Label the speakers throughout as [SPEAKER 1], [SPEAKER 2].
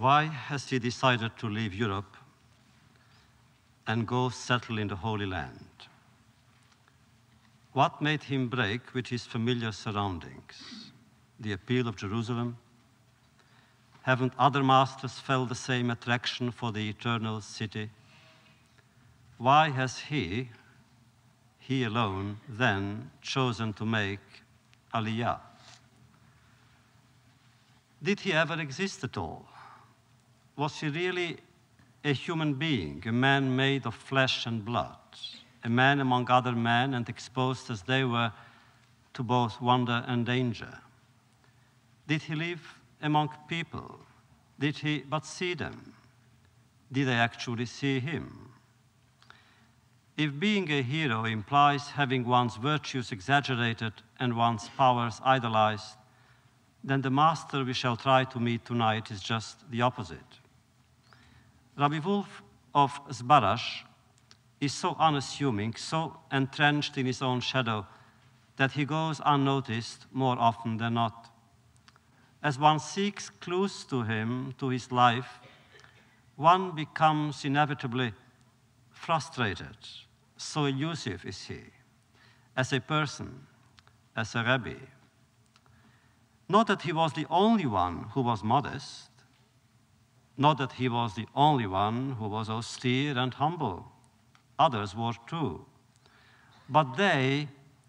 [SPEAKER 1] Why has he decided to leave Europe and go settle in the Holy Land? What made him break with his familiar surroundings? The appeal of Jerusalem? Haven't other masters felt the same attraction for the eternal city? Why has he alone, then chosen to make Aliyah? Did he ever exist at all? Was he really a human being, a man made of flesh and blood, a man among other men and exposed as they were to both wonder and danger? Did he live among people? Did he but see them? Did they actually see him? If being a hero implies having one's virtues exaggerated and one's powers idolized, then the master we shall try to meet tonight is just the opposite. Rabbi Wolf of Zbarash is so unassuming, so entrenched in his own shadow, that he goes unnoticed more often than not. As one seeks clues to him, to his life, one becomes inevitably frustrated. So elusive is he, as a person, as a Rebbe. Not that he was the only one who was modest, not that he was the only one who was austere and humble. Others were too. But they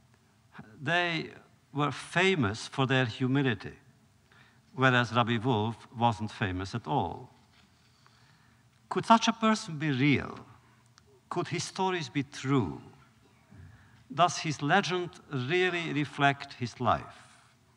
[SPEAKER 1] were famous for their humility, whereas Rabbi Wolf wasn't famous at all. Could such a person be real? Could his stories be true? Does his legend really reflect his life?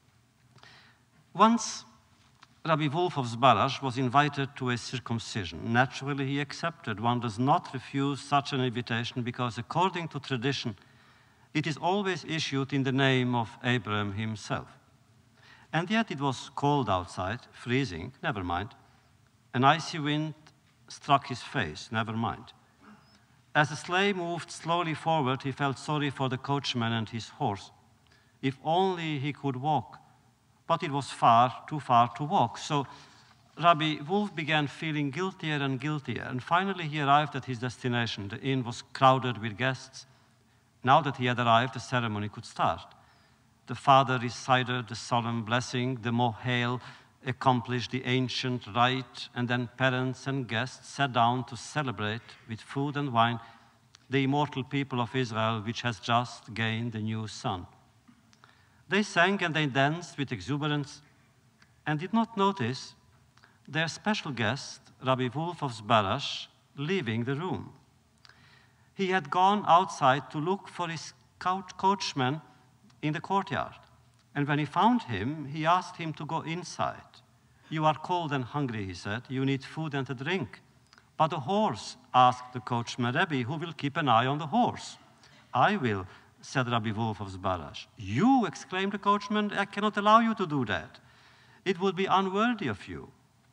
[SPEAKER 1] Once, Rabbi Wolf of Zbarash was invited to a circumcision. Naturally, he accepted. One does not refuse such an invitation because, according to tradition, it is always issued in the name of Abraham himself. And yet it was cold outside, freezing, never mind. An icy wind struck his face, never mind. As the sleigh moved slowly forward, he felt sorry for the coachman and his horse. If only he could walk. But it was too far to walk. So Rabbi Wolf began feeling guiltier and guiltier. And finally he arrived at his destination. The inn was crowded with guests. Now that he had arrived, the ceremony could start. The father recited the solemn blessing. The Mohel accomplished the ancient rite. And then parents and guests sat down to celebrate with food and wine the immortal people of Israel, which has just gained a new son. They sang and they danced with exuberance and did not notice their special guest, Rabbi Wolf of Zbarash, leaving the room. He had gone outside to look for his coachman in the courtyard. And when he found him, he asked him to go inside. "You are cold and hungry," he said. "You need food and a drink." "But the horse," asked the coachman. "Rebbe, who will keep an eye on the horse?" "I will," said Rabbi Wolf of Zbarash. "You," exclaimed the coachman, "I cannot allow you to do that. It would be unworthy of you."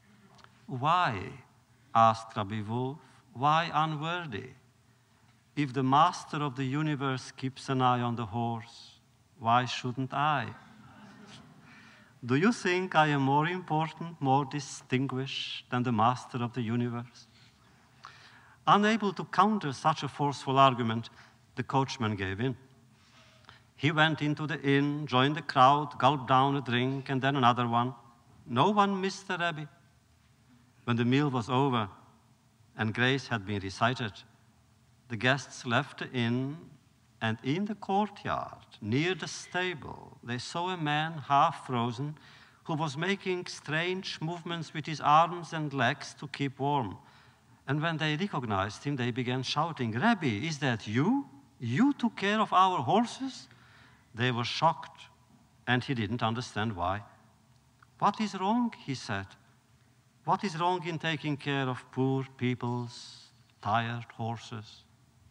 [SPEAKER 1] "Why?" asked Rabbi Wolf. "Why unworthy? If the master of the universe keeps an eye on the horse, why shouldn't I? Do you think I am more important, more distinguished than the master of the universe?" Unable to counter such a forceful argument, the coachman gave in. He went into the inn, joined the crowd, gulped down a drink, and then another one. No one missed the Rebbe. When the meal was over and grace had been recited, the guests left the inn, and in the courtyard, near the stable, they saw a man half frozen who was making strange movements with his arms and legs to keep warm. And when they recognized him, they began shouting, "Rebbe, is that you? You took care of our horses?" They were shocked, and he didn't understand why. "What is wrong?" he said. "What is wrong in taking care of poor people's tired horses?"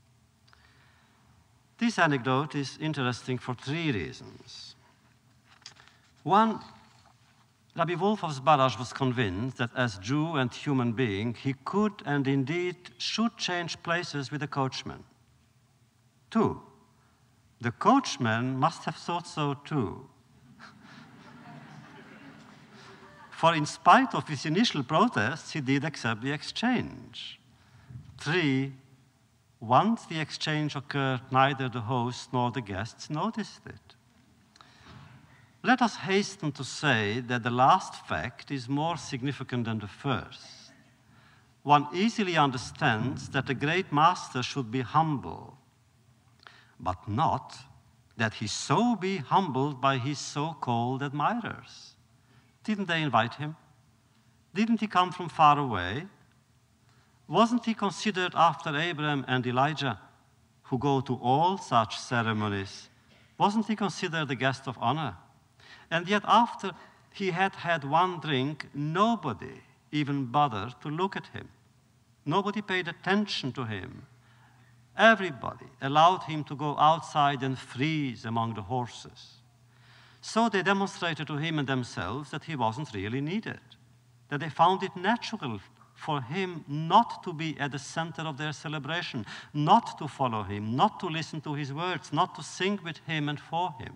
[SPEAKER 1] This anecdote is interesting for 3 reasons. One, Rabbi Wolf of Zbarash was convinced that as Jew and human being, he could and indeed should change places with the coachman. 2, the coachman must have thought so too. For in spite of his initial protests, he did accept the exchange. 3, once the exchange occurred, neither the host nor the guests noticed it. Let us hasten to say that the last fact is more significant than the first. One easily understands that a great master should be humble, but not that he so be humbled by his so-called admirers. Didn't they invite him? Didn't he come from far away? Wasn't he considered after Abraham and Elijah, who go to all such ceremonies? Wasn't he considered a guest of honor? And yet after he had had one drink, nobody even bothered to look at him. Nobody paid attention to him. Everybody allowed him to go outside and freeze among the horses. So they demonstrated to him and themselves that he wasn't really needed, that they found it natural for him not to be at the center of their celebration, not to follow him, not to listen to his words, not to sing with him and for him.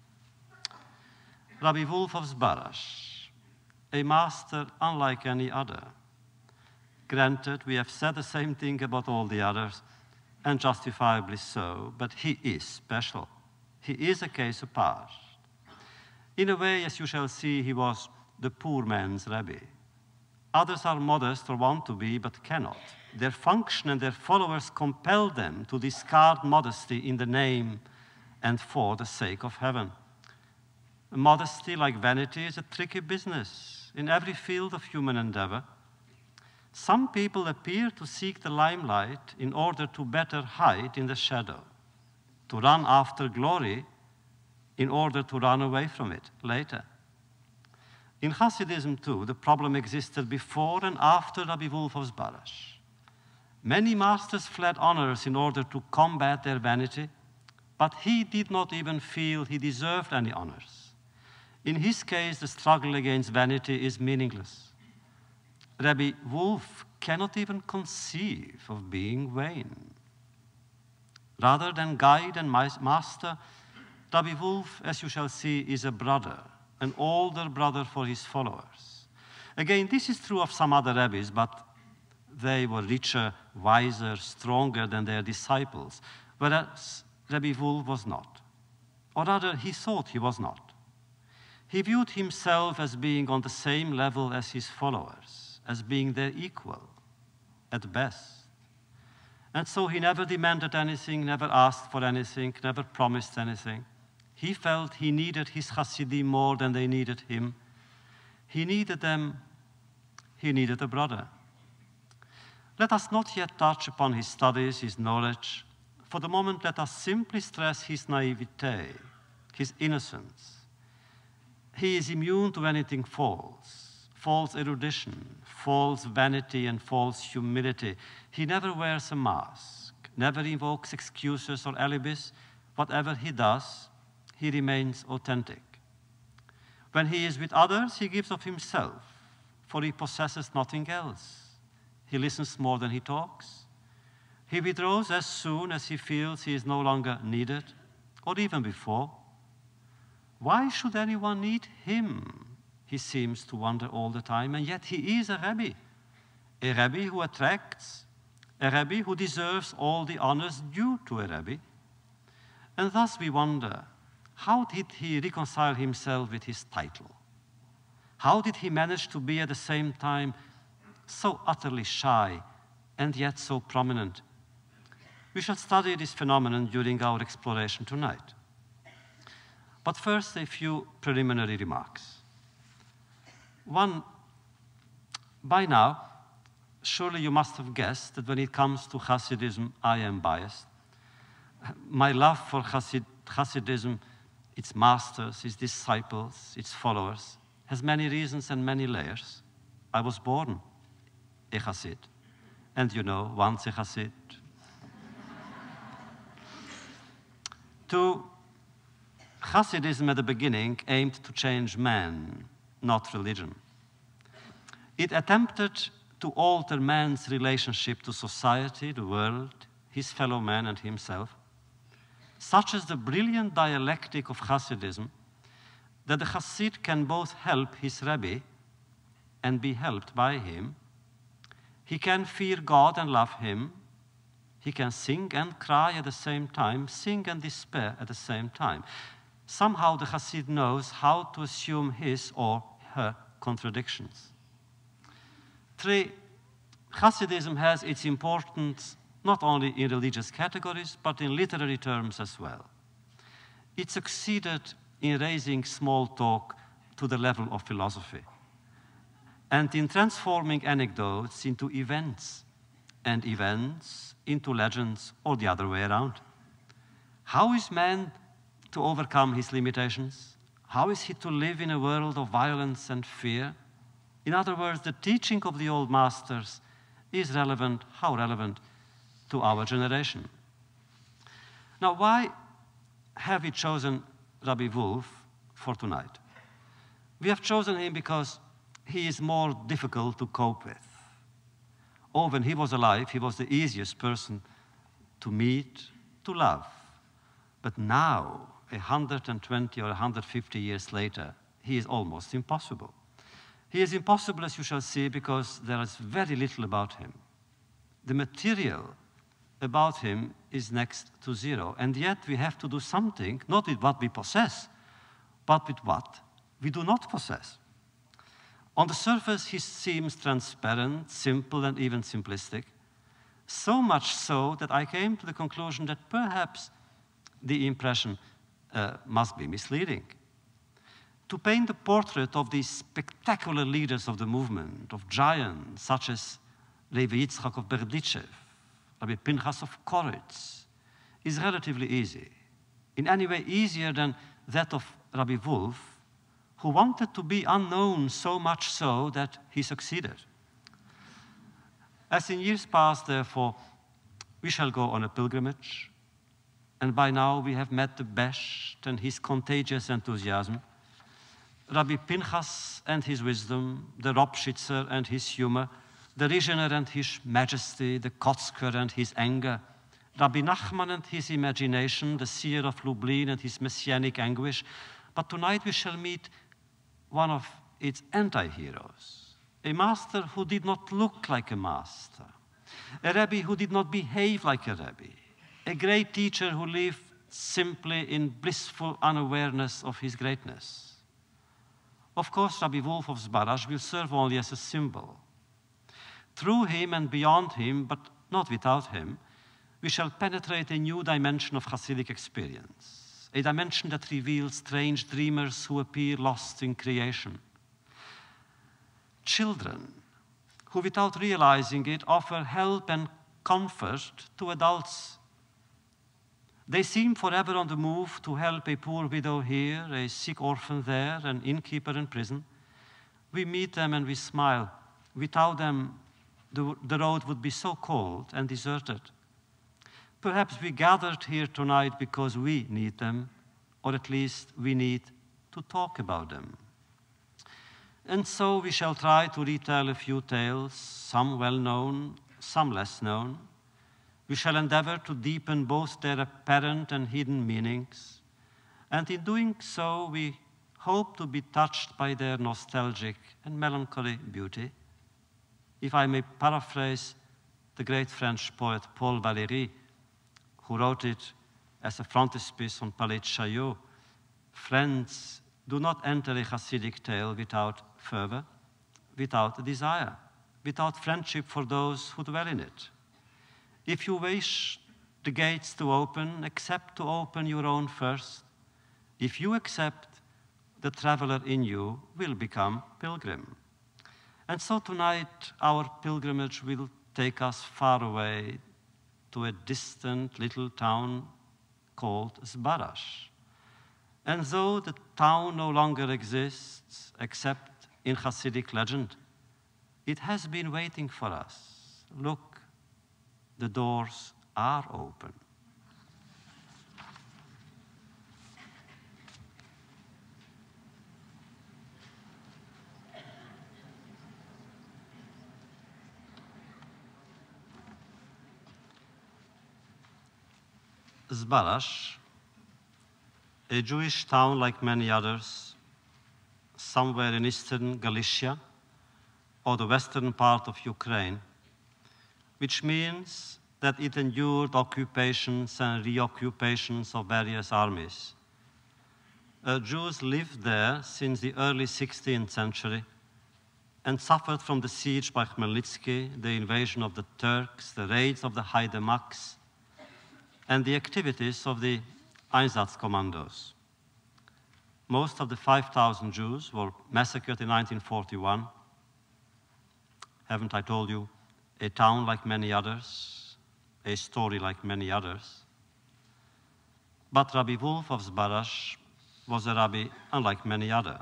[SPEAKER 1] Rabbi Wolf of Zbarash, a master unlike any other. Granted, we have said the same thing about all the others, and justifiably so, but he is special. He is a case apart. In a way, as you shall see, he was the poor man's rabbi. Others are modest or want to be, but cannot. Their function and their followers compel them to discard modesty in the name and for the sake of heaven. Modesty, like vanity, is a tricky business in every field of human endeavor. Some people appear to seek the limelight in order to better hide in the shadow, to run after glory in order to run away from it later. In Hasidism, too, the problem existed before and after Rabbi Wolf of Zbarash. Many masters fled honors in order to combat their vanity, but he did not even feel he deserved any honors. In his case, the struggle against vanity is meaningless. Rabbi Wolf cannot even conceive of being vain. Rather than guide and master, Rabbi Wolf, as you shall see, is a brother, an older brother for his followers. Again, this is true of some other rabbis, but they were richer, wiser, stronger than their disciples, whereas Rabbi Wolf was not. Or rather, he thought he was not. He viewed himself as being on the same level as his followers, as being their equal, at best. And so he never demanded anything, never asked for anything, never promised anything. He felt he needed his Hasidim more than they needed him. He needed them, he needed a brother. Let us not yet touch upon his studies, his knowledge. For the moment, let us simply stress his naivete, his innocence. He is immune to anything false, false erudition, false vanity, and false humility. He never wears a mask, never invokes excuses or alibis. Whatever he does, he remains authentic. When he is with others, he gives of himself, for he possesses nothing else. He listens more than he talks. He withdraws as soon as he feels he is no longer needed, or even before. Why should anyone need him? He seems to wonder all the time, and yet he is a rabbi who attracts, a rabbi who deserves all the honors due to a rabbi. And thus we wonder, how did he reconcile himself with his title? How did he manage to be at the same time so utterly shy and yet so prominent? We shall study this phenomenon during our exploration tonight. But first, a few preliminary remarks. One, by now, surely you must have guessed that when it comes to Hasidism, I am biased. My love for Hasidism, its masters, its disciples, its followers, has many reasons and many layers. I was born a Hasid, and you know, once a Hasid. 2, Hasidism at the beginning aimed to change man, not religion. It attempted to alter man's relationship to society, the world, his fellow man, and himself. Such is the brilliant dialectic of Hasidism that the Hasid can both help his rabbi and be helped by him. He can fear God and love him. He can sing and cry at the same time, sing and despair at the same time. Somehow the Hasid knows how to assume his or her contradictions. 3, Hasidism has its importance not only in religious categories, but in literary terms as well. It succeeded in raising small talk to the level of philosophy, and in transforming anecdotes into events, and events into legends, or the other way around. How is man to overcome his limitations? How is he to live in a world of violence and fear? In other words, the teaching of the old masters is relevant, how relevant, to our generation. Now, why have we chosen Rabbi Wolf for tonight? We have chosen him because he is more difficult to cope with. Oh, when he was alive, he was the easiest person to meet, to love. But now, 120 or 150 years later, he is almost impossible. He is impossible, as you shall see, because there is very little about him. The material about him is next to zero, and yet we have to do something, not with what we possess, but with what we do not possess. On the surface, he seems transparent, simple, and even simplistic, so much so that I came to the conclusion that perhaps the impression must be misleading. To paint the portrait of these spectacular leaders of the movement, of giants such as Levi Yitzchak of Berdichev, Rabbi Pinchas of Koritz, is relatively easy. In any way easier than that of Rabbi Wolf, who wanted to be unknown so much so that he succeeded. As in years past, therefore, we shall go on a pilgrimage, and by now we have met the best and his contagious enthusiasm, Rabbi Pinchas and his wisdom, the Ropschitzer and his humor, the Rizhener and his majesty, the Kotzker and his anger, Rabbi Nachman and his imagination, the seer of Lublin and his messianic anguish. But tonight we shall meet one of its anti-heroes, a master who did not look like a master, a Rebbe who did not behave like a Rebbe, a great teacher who lived simply in blissful unawareness of his greatness. Of course, Rabbi Wolf of Zbaraj will serve only as a symbol. Through him and beyond him, but not without him, we shall penetrate a new dimension of Hasidic experience, a dimension that reveals strange dreamers who appear lost in creation. Children who, without realizing it, offer help and comfort to adults. They seem forever on the move to help a poor widow here, a sick orphan there, an innkeeper in prison. We meet them and we smile. Without them, the road would be so cold and deserted. Perhaps we gathered here tonight because we need them, or at least we need to talk about them. And so we shall try to retell a few tales, some well-known, some less known. We shall endeavor to deepen both their apparent and hidden meanings, and in doing so, we hope to be touched by their nostalgic and melancholy beauty. If I may paraphrase the great French poet Paul Valéry, who wrote it as a frontispiece on Palais Chaillot, friends do not enter a Hasidic tale without fervor, without desire, without friendship for those who dwell in it. If you wish the gates to open, accept to open your own first. If you accept, the traveler in you will become pilgrim. And so tonight, our pilgrimage will take us far away to a distant little town called Zbaraj. And though the town no longer exists, except in Hasidic legend, it has been waiting for us. Look, the doors are open. Zbaraj, a Jewish town like many others, somewhere in eastern Galicia, or the western part of Ukraine, which means that it endured occupations and reoccupations of various armies. Jews lived there since the early 16th century and suffered from the siege by Khmelnytsky, the invasion of the Turks, the raids of the Haidamaks, and the activities of the Einsatzkommandos. Most of the 5,000 Jews were massacred in 1941. Haven't I told you? A town like many others, a story like many others. But Rabbi Wolf of Zbarash was a rabbi unlike many other.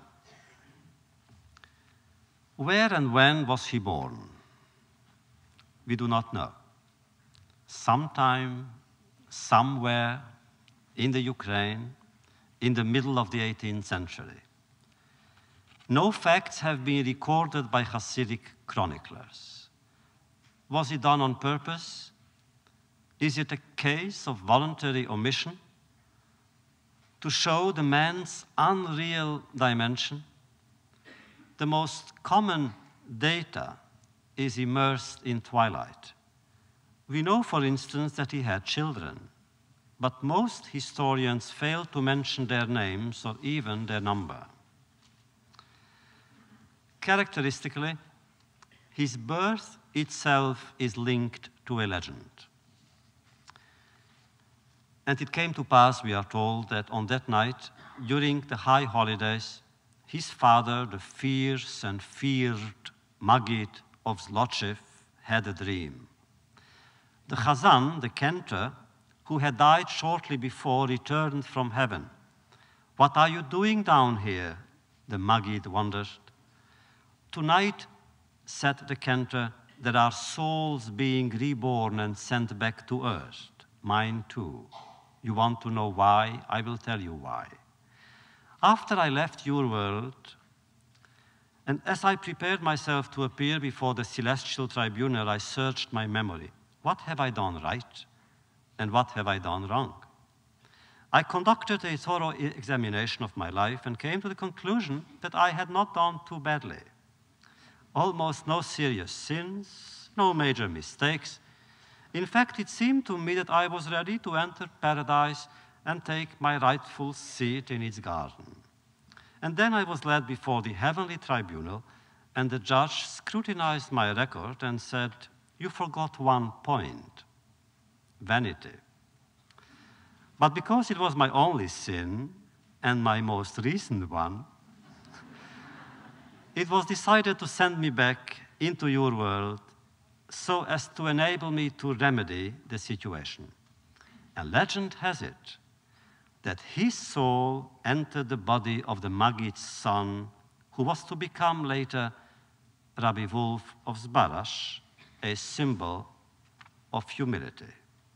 [SPEAKER 1] Where and when was he born? We do not know. Sometime, somewhere in the Ukraine, in the middle of the 18th century. No facts have been recorded by Hasidic chroniclers. Was it done on purpose? Is it a case of voluntary omission? To show the man's unreal dimension? The most common data is immersed in twilight. We know, for instance, that he had children, but most historians fail to mention their names or even their number. Characteristically, his birth itself is linked to a legend. And it came to pass, we are told, that on that night, during the high holidays, his father, the fierce and feared Maggid of Zlochev, had a dream. The Chazan, the cantor, who had died shortly before, returned from heaven. "What are you doing down here?" the Maggid wondered. "Tonight," said the cantor, "there are souls being reborn and sent back to earth. Mine too. You want to know why? I will tell you why. After I left your world, and as I prepared myself to appear before the celestial tribunal, I searched my memory. What have I done right, and what have I done wrong? I conducted a thorough examination of my life and came to the conclusion that I had not done too badly. Almost no serious sins, no major mistakes. In fact, it seemed to me that I was ready to enter paradise and take my rightful seat in its garden. And then I was led before the heavenly tribunal, and the judge scrutinized my record and said, 'You forgot one point, vanity.' But because it was my only sin, and my most recent one, it was decided to send me back into your world so as to enable me to remedy the situation. And legend has it that his soul entered the body of the Maggid's son, who was to become later Rabbi Wolf of Zbarash, a symbol of humility.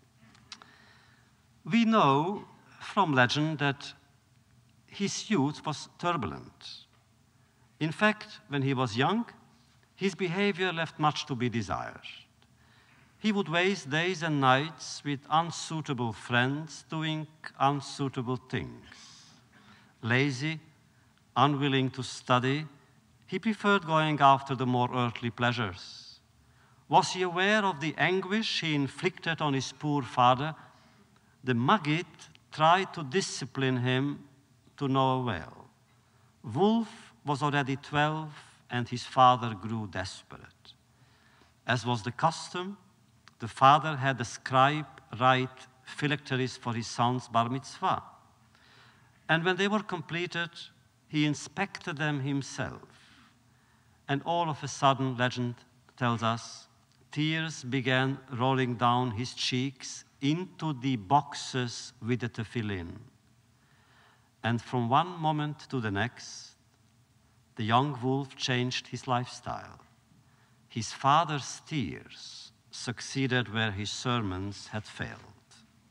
[SPEAKER 1] We know from legend that his youth was turbulent. In fact, when he was young, his behavior left much to be desired. He would waste days and nights with unsuitable friends doing unsuitable things. Lazy, unwilling to study, he preferred going after the more earthly pleasures. Was he aware of the anguish he inflicted on his poor father? The Maggid tried to discipline him to no avail. Wolf was already 12, and his father grew desperate. As was the custom, the father had the scribe write phylacteries for his son's bar mitzvah. And when they were completed, he inspected them himself. And all of a sudden, legend tells us, tears began rolling down his cheeks into the boxes with the tefillin. And from one moment to the next, the young Wolf changed his lifestyle. His father's tears succeeded where his sermons had failed.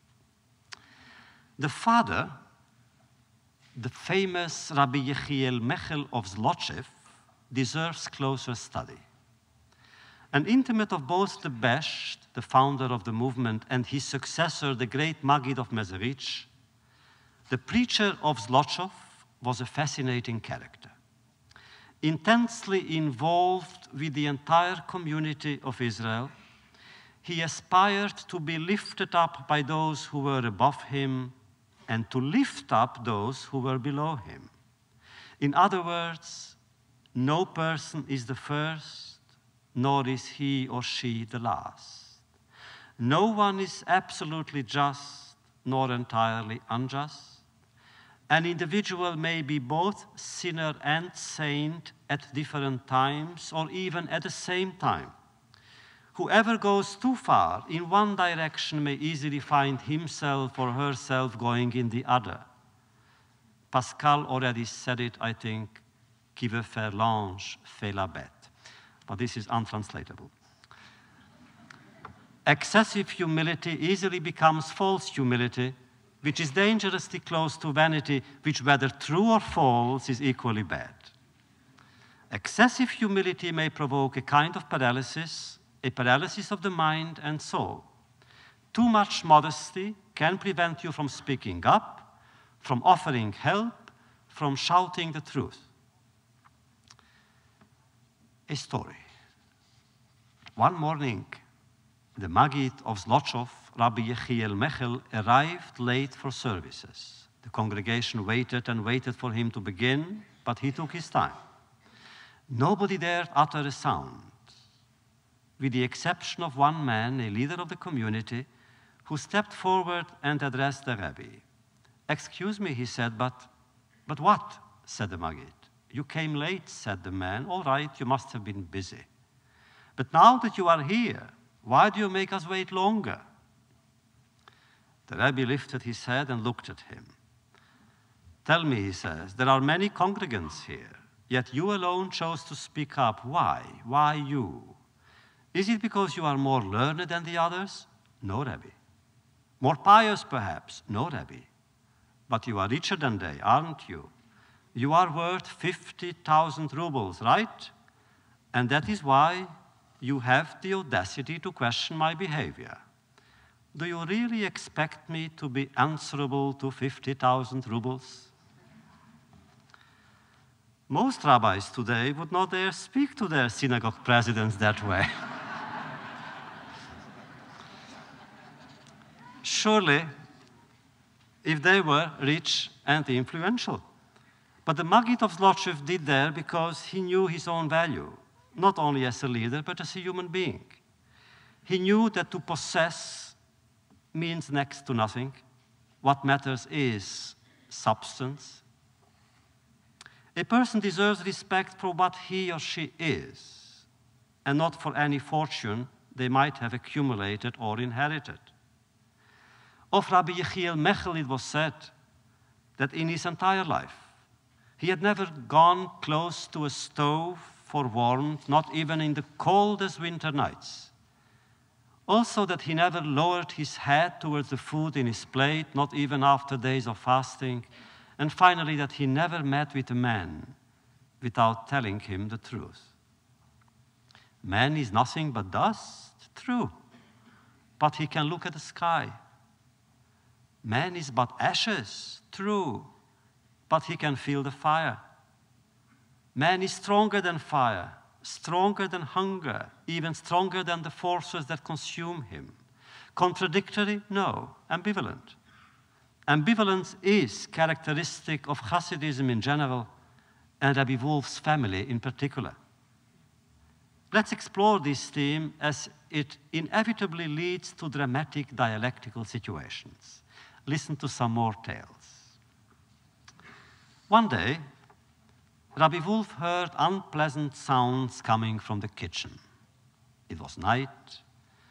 [SPEAKER 1] The father, the famous Rabbi Yechiel Mechel of Zlochev, deserves closer study. An intimate of both the Besht, the founder of the movement, and his successor, the great Maggid of Mezerich, the preacher of Zlochev was a fascinating character. intensely involved with the entire community of Israel, he aspired to be lifted up by those who were above him and to lift up those who were below him. In other words, no person is the first, nor is he or she the last. No one is absolutely just, nor entirely unjust. An individual may be both sinner and saint at different times, or even at the same time. Whoever goes too far in one direction may easily find himself or herself going in the other. Pascal already said it, I think, qui veut faire l'ange fait la bête. But this is untranslatable. Excessive humility easily becomes false humility, which is dangerously close to vanity, which whether true or false is equally bad. Excessive humility may provoke a kind of paralysis, a paralysis of the mind and soul. Too much modesty can prevent you from speaking up, from offering help, from shouting the truth. A story. One morning, the Maggid of Zlochov, Rabbi Yechiel Mechel, arrived late for services. The congregation waited and waited for him to begin, but he took his time. Nobody dared utter a sound, with the exception of one man, a leader of the community, who stepped forward and addressed the Rebbe. "Excuse me," he said, but what?" said the Maggid. "You came late," said the man. "All right, you must have been busy. But now that you are here, why do you make us wait longer?" The Rebbe lifted his head and looked at him. "Tell me," he says, "there are many congregants here, yet you alone chose to speak up. Why? Why you? Is it because you are more learned than the others?" "No, Rebbe." "More pious, perhaps?" "No, Rebbe." "But you are richer than they, aren't you? You are worth 50,000 rubles, right? And that is why you have the audacity to question my behavior. Do you really expect me to be answerable to 50,000 rubles?" Most rabbis today would not dare speak to their synagogue presidents that way. Surely, if they were rich and influential. But the Maggid of Zlochov did there because he knew his own value, not only as a leader, but as a human being. He knew that to possess means next to nothing. What matters is substance. A person deserves respect for what he or she is, and not for any fortune they might have accumulated or inherited. Of Rabbi Yechiel Mechel, it was said that in his entire life, he had never gone close to a stove for warmth, not even in the coldest winter nights. Also that he never lowered his head towards the food in his plate, not even after days of fasting. And finally, that he never met with a man without telling him the truth. Man is nothing but dust, true, but he can look at the sky. Man is but ashes, true, but he can feel the fire. Man is stronger than fire, stronger than hunger, even stronger than the forces that consume him. Contradictory? No. Ambivalent. Ambivalence is characteristic of Hasidism in general and Rabbi Wolf's family in particular. Let's explore this theme as it inevitably leads to dramatic dialectical situations. Listen to some more tales. One day, Rabbi Wolf heard unpleasant sounds coming from the kitchen. It was night.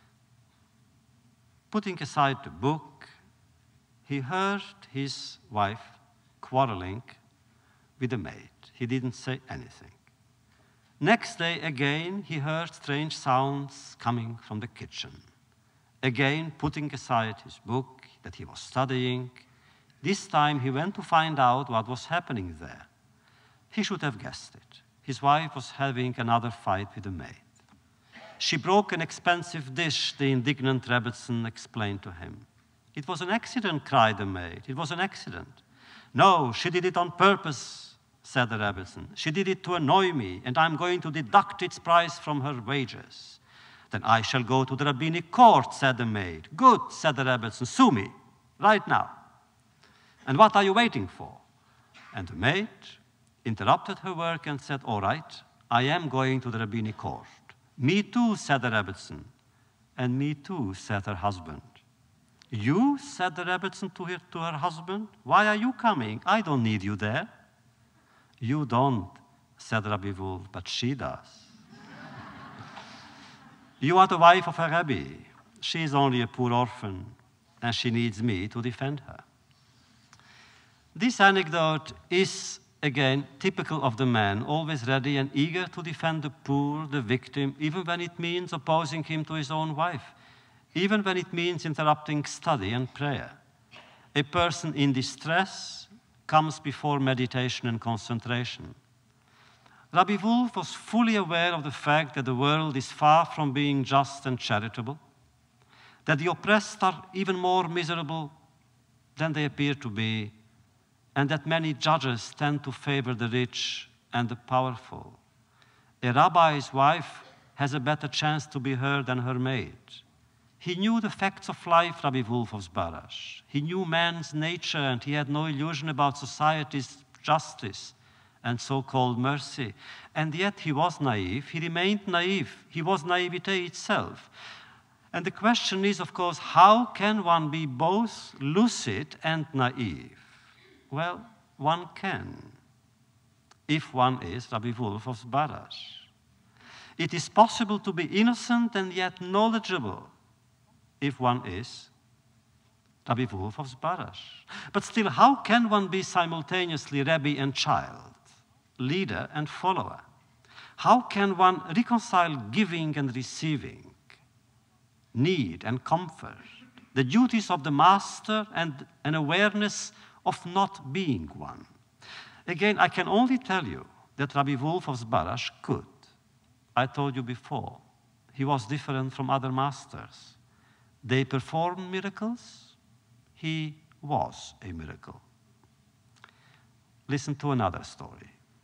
[SPEAKER 1] Putting aside the book, he heard his wife quarreling with the maid. He didn't say anything. Next day, again, he heard strange sounds coming from the kitchen. Again, putting aside his book that he was studying, this time he went to find out what was happening there. He should have guessed it. His wife was having another fight with the maid. She broke an expensive dish, the indignant Rebbetzin explained to him. "It was an accident," cried the maid. "It was an accident." "No, she did it on purpose," said the Rebbitzin. She did it to annoy me, and I'm going to deduct its price from her wages. Then I shall go to the rabbinic court, said the maid. Good, said the Rebbitzin, sue me, right now. And what are you waiting for? And the maid interrupted her work and said, all right, I am going to the rabbinic court. Me too, said the Rebbitzin. And me too, said her husband. You, said the Rebbitzin to her husband, why are you coming? I don't need you there. You don't, said Rabbi Wolf, but she does. You are the wife of a Rebbe. She is only a poor orphan, and she needs me to defend her. This anecdote is, again, typical of the man, always ready and eager to defend the poor, the victim, even when it means opposing him to his own wife, even when it means interrupting study and prayer. A person in distress comes before meditation and concentration. Rabbi Wolf was fully aware of the fact that the world is far from being just and charitable, that the oppressed are even more miserable than they appear to be, and that many judges tend to favor the rich and the powerful. A rabbi's wife has a better chance to be heard than her maid. He knew the facts of life, Rabbi Wolf of Zbarash. He knew man's nature, and he had no illusion about society's justice and so-called mercy. And yet he was naive. He remained naive. He was naivete itself. And the question is, of course, how can one be both lucid and naive? Well, one can, if one is Rabbi Wolf of Zbarash. It is possible to be innocent and yet knowledgeable, if one is Rabbi Wolf of Zbarash. But still, how can one be simultaneously Rebbe and child, leader and follower? How can one reconcile giving and receiving, need and comfort, the duties of the master and an awareness of not being one? Again, I can only tell you that Rabbi Wolf of Zbarash could. I told you before, he was different from other masters. They performed miracles. He was a miracle. Listen to another story.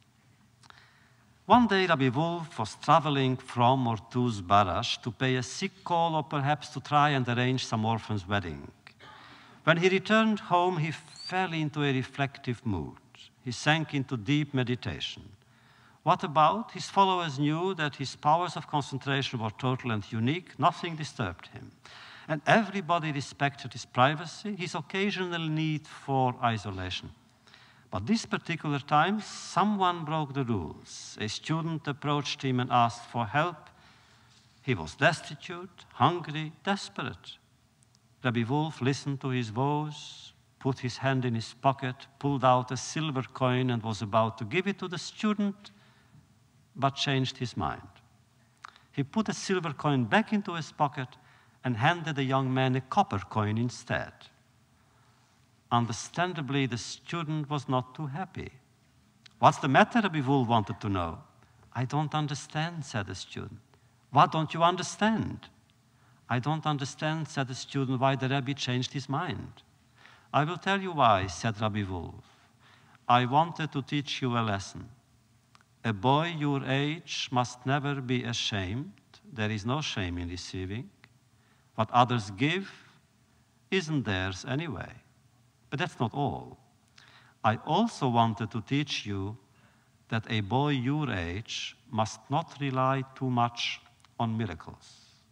[SPEAKER 1] One day, Rabbi Wolf was traveling from or to Zbarash to pay a sick call or perhaps to try and arrange some orphan's wedding. When he returned home, he fell into a reflective mood. He sank into deep meditation. What about? His followers knew that his powers of concentration were total and unique. Nothing disturbed him. And everybody respected his privacy, his occasional need for isolation. But this particular time, someone broke the rules. A student approached him and asked for help. He was destitute, hungry, desperate. Rabbi Wolf listened to his vows, put his hand in his pocket, pulled out a silver coin and was about to give it to the student, but changed his mind. He put a silver coin back into his pocket and handed the young man a copper coin instead. Understandably, the student was not too happy. What's the matter, Rabbi Wolf wanted to know. I don't understand, said the student. What don't you understand? I don't understand, said the student, why the Rebbe changed his mind. I will tell you why, said Rabbi Wolf. I wanted to teach you a lesson. A boy your age must never be ashamed. There is no shame in receiving. What others give isn't theirs anyway. But that's not all. I also wanted to teach you that a boy your age must not rely too much on miracles.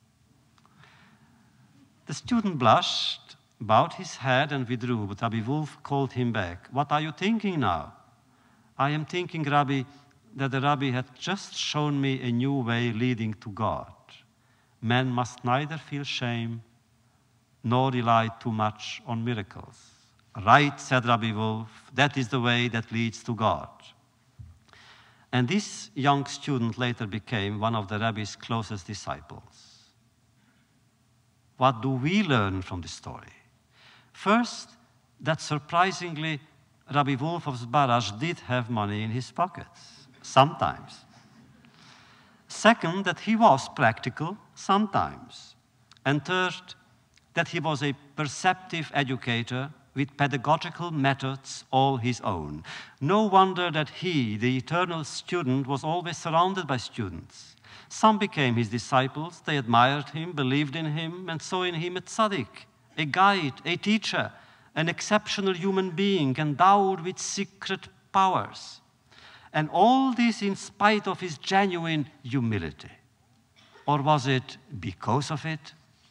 [SPEAKER 1] The student blushed, bowed his head and withdrew, but Rabbi Wolf called him back. What are you thinking now? I am thinking, Rabbi, that the Rabbi had just shown me a new way leading to God. Man must neither feel shame nor rely too much on miracles. Right, said Rabbi Wolf, that is the way that leads to God. And this young student later became one of the Rebbe's closest disciples. What do we learn from this story? First, that surprisingly, Rabbi Wolf of Zbarash did have money in his pockets, sometimes. Second, that he was practical, sometimes. And third, that he was a perceptive educator, with pedagogical methods all his own. No wonder that he, the eternal student, was always surrounded by students. Some became his disciples, they admired him, believed in him, and saw in him a tzaddik, a guide, a teacher, an exceptional human being endowed with secret powers. And all this in spite of his genuine humility. Or was it because of it?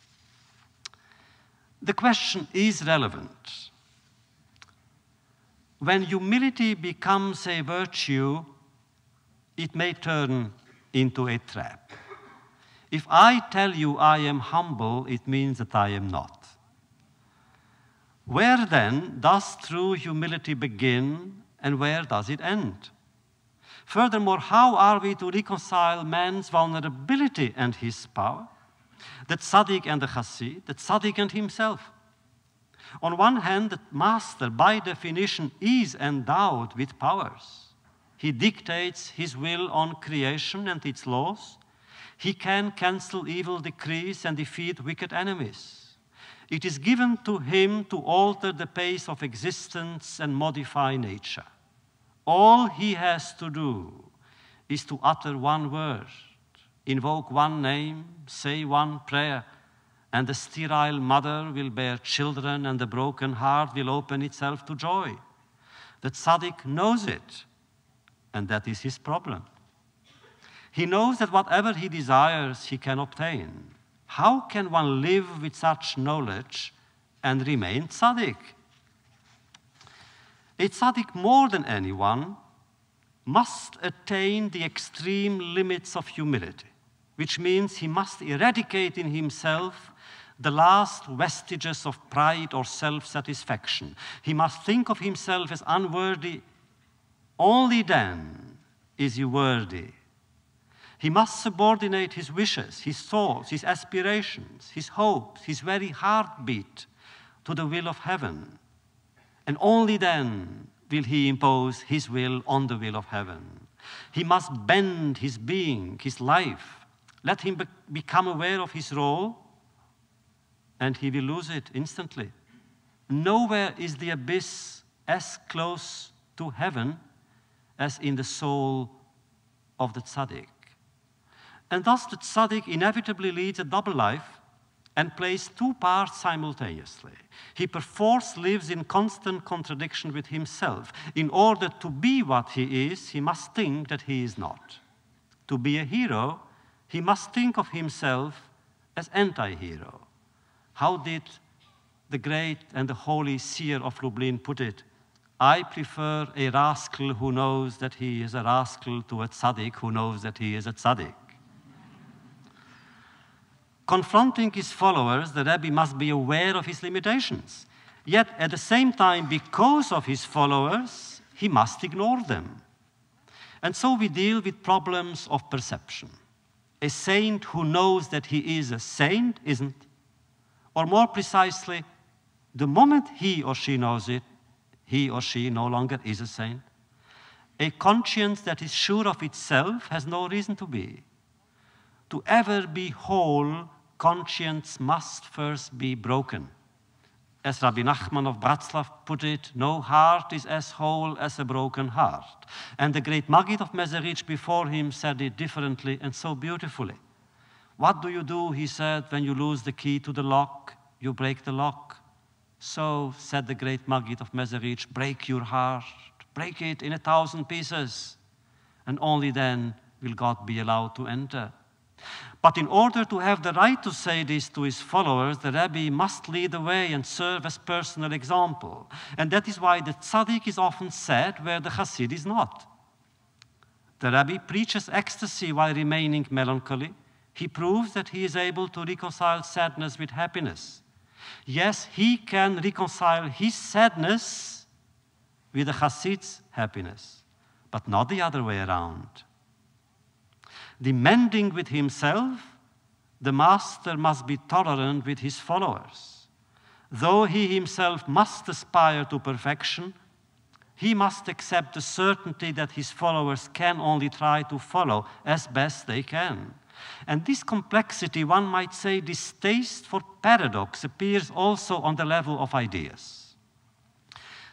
[SPEAKER 1] The question is relevant. When humility becomes a virtue, it may turn into a trap. If I tell you I am humble, it means that I am not. Where then does true humility begin and where does it end? Furthermore, how are we to reconcile man's vulnerability and his power? The tzaddik and the chassid, the tzaddik and himself. On one hand, the master, by definition, is endowed with powers. He dictates his will on creation and its laws. He can cancel evil decrees and defeat wicked enemies. It is given to him to alter the pace of existence and modify nature. All he has to do is to utter one word, invoke one name, say one prayer, and the sterile mother will bear children and the broken heart will open itself to joy. The tzaddik knows it, and that is his problem. He knows that whatever he desires, he can obtain. How can one live with such knowledge and remain tzaddik? A tzaddik, more than anyone, must attain the extreme limits of humility, which means he must eradicate in himself the last vestiges of pride or self-satisfaction. He must think of himself as unworthy. Only then is he worthy. He must subordinate his wishes, his thoughts, his aspirations, his hopes, his very heartbeat to the will of heaven. And only then will he impose his will on the will of heaven. He must bend his being, his life. Let him become aware of his role, and he will lose it instantly. Nowhere is the abyss as close to heaven as in the soul of the tzaddik. And thus the tzaddik inevitably leads a double life and plays two parts simultaneously. He perforce lives in constant contradiction with himself. In order to be what he is, he must think that he is not. To be a hero, he must think of himself as anti-hero. How did the great and the holy seer of Lublin put it? I prefer a rascal who knows that he is a rascal to a tzaddik who knows that he is a tzaddik. Confronting his followers, the Rebbe must be aware of his limitations. Yet, at the same time, because of his followers, he must ignore them. And so we deal with problems of perception. A saint who knows that he is a saint isn't. Or more precisely, the moment he or she knows it, he or she no longer is a saint. A conscience that is sure of itself has no reason to be. To ever be whole, conscience must first be broken. As Rabbi Nachman of Bratslav put it, no heart is as whole as a broken heart. And the great Maggid of Mezerich before him said it differently and so beautifully. What do you do, he said, when you lose the key to the lock? You break the lock. So, said the great Maggid of Mezerich, break your heart, break it in 1,000 pieces, and only then will God be allowed to enter. But in order to have the right to say this to his followers, the Rebbe must lead the way and serve as personal example. And that is why the tzaddik is often said where the chassid is not. The Rebbe preaches ecstasy while remaining melancholy. He proves that he is able to reconcile sadness with happiness. Yes, he can reconcile his sadness with the chassid's happiness, but not the other way around. Demanding with himself, the master must be tolerant with his followers. Though he himself must aspire to perfection, he must accept the certainty that his followers can only try to follow as best they can. And this complexity, one might say distaste for paradox, appears also on the level of ideas.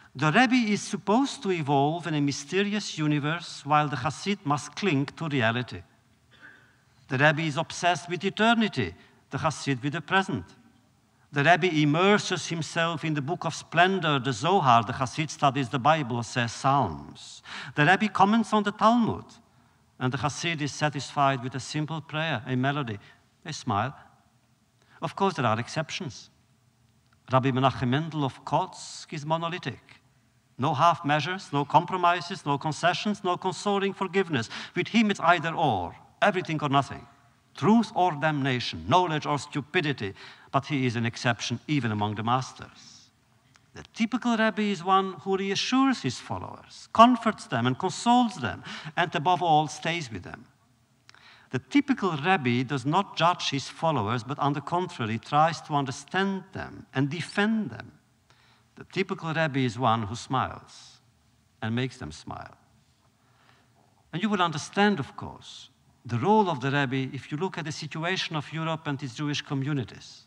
[SPEAKER 1] The Rebbe is supposed to evolve in a mysterious universe while the Hasid must cling to reality. The Rebbe is obsessed with eternity, the Hasid with the present. The Rebbe immerses himself in the book of splendor, the Zohar. The Hasid studies the Bible, says Psalms. The Rebbe comments on the Talmud, and the Hasid is satisfied with a simple prayer, a melody, a smile. Of course, there are exceptions. Rabbi Menachem Mendel of Kotsk is monolithic. No half measures, no compromises, no concessions, no consoling forgiveness. With him, it's either or, everything or nothing. Truth or damnation, knowledge or stupidity, but he is an exception even among the masters. The typical Rebbe is one who reassures his followers, comforts them and consoles them, and above all, stays with them. The typical Rebbe does not judge his followers, but on the contrary, tries to understand them and defend them. The typical Rebbe is one who smiles and makes them smile. And you will understand, of course, the role of the Rebbe if you look at the situation of Europe and its Jewish communities.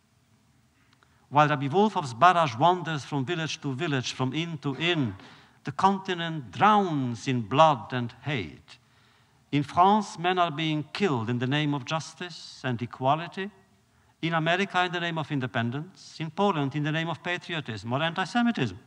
[SPEAKER 1] While Rabbi Wolf of Zbaraj wanders from village to village, from inn to inn, the continent drowns in blood and hate. In France, men are being killed in the name of justice and equality. In America, in the name of independence. In Poland, in the name of patriotism or anti-Semitism.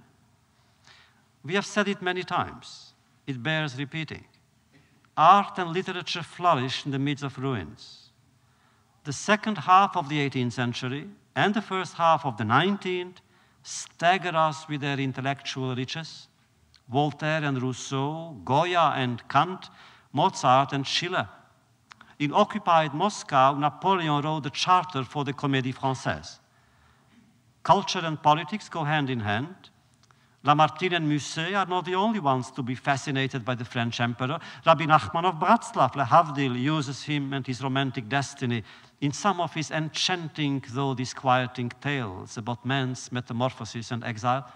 [SPEAKER 1] We have said it many times. It bears repeating. Art and literature flourish in the midst of ruins. The second half of the 18th century and the first half of the 19th stagger us with their intellectual riches. Voltaire and Rousseau, Goya and Kant, Mozart and Schiller. In occupied Moscow, Napoleon wrote the charter for the Comédie Française. Culture and politics go hand in hand. Lamartine and Musset are not the only ones to be fascinated by the French emperor. Rabbi Nachman of Bratslav, Lehavdil, uses him and his romantic destiny in some of his enchanting, though disquieting tales about man's metamorphosis and exile.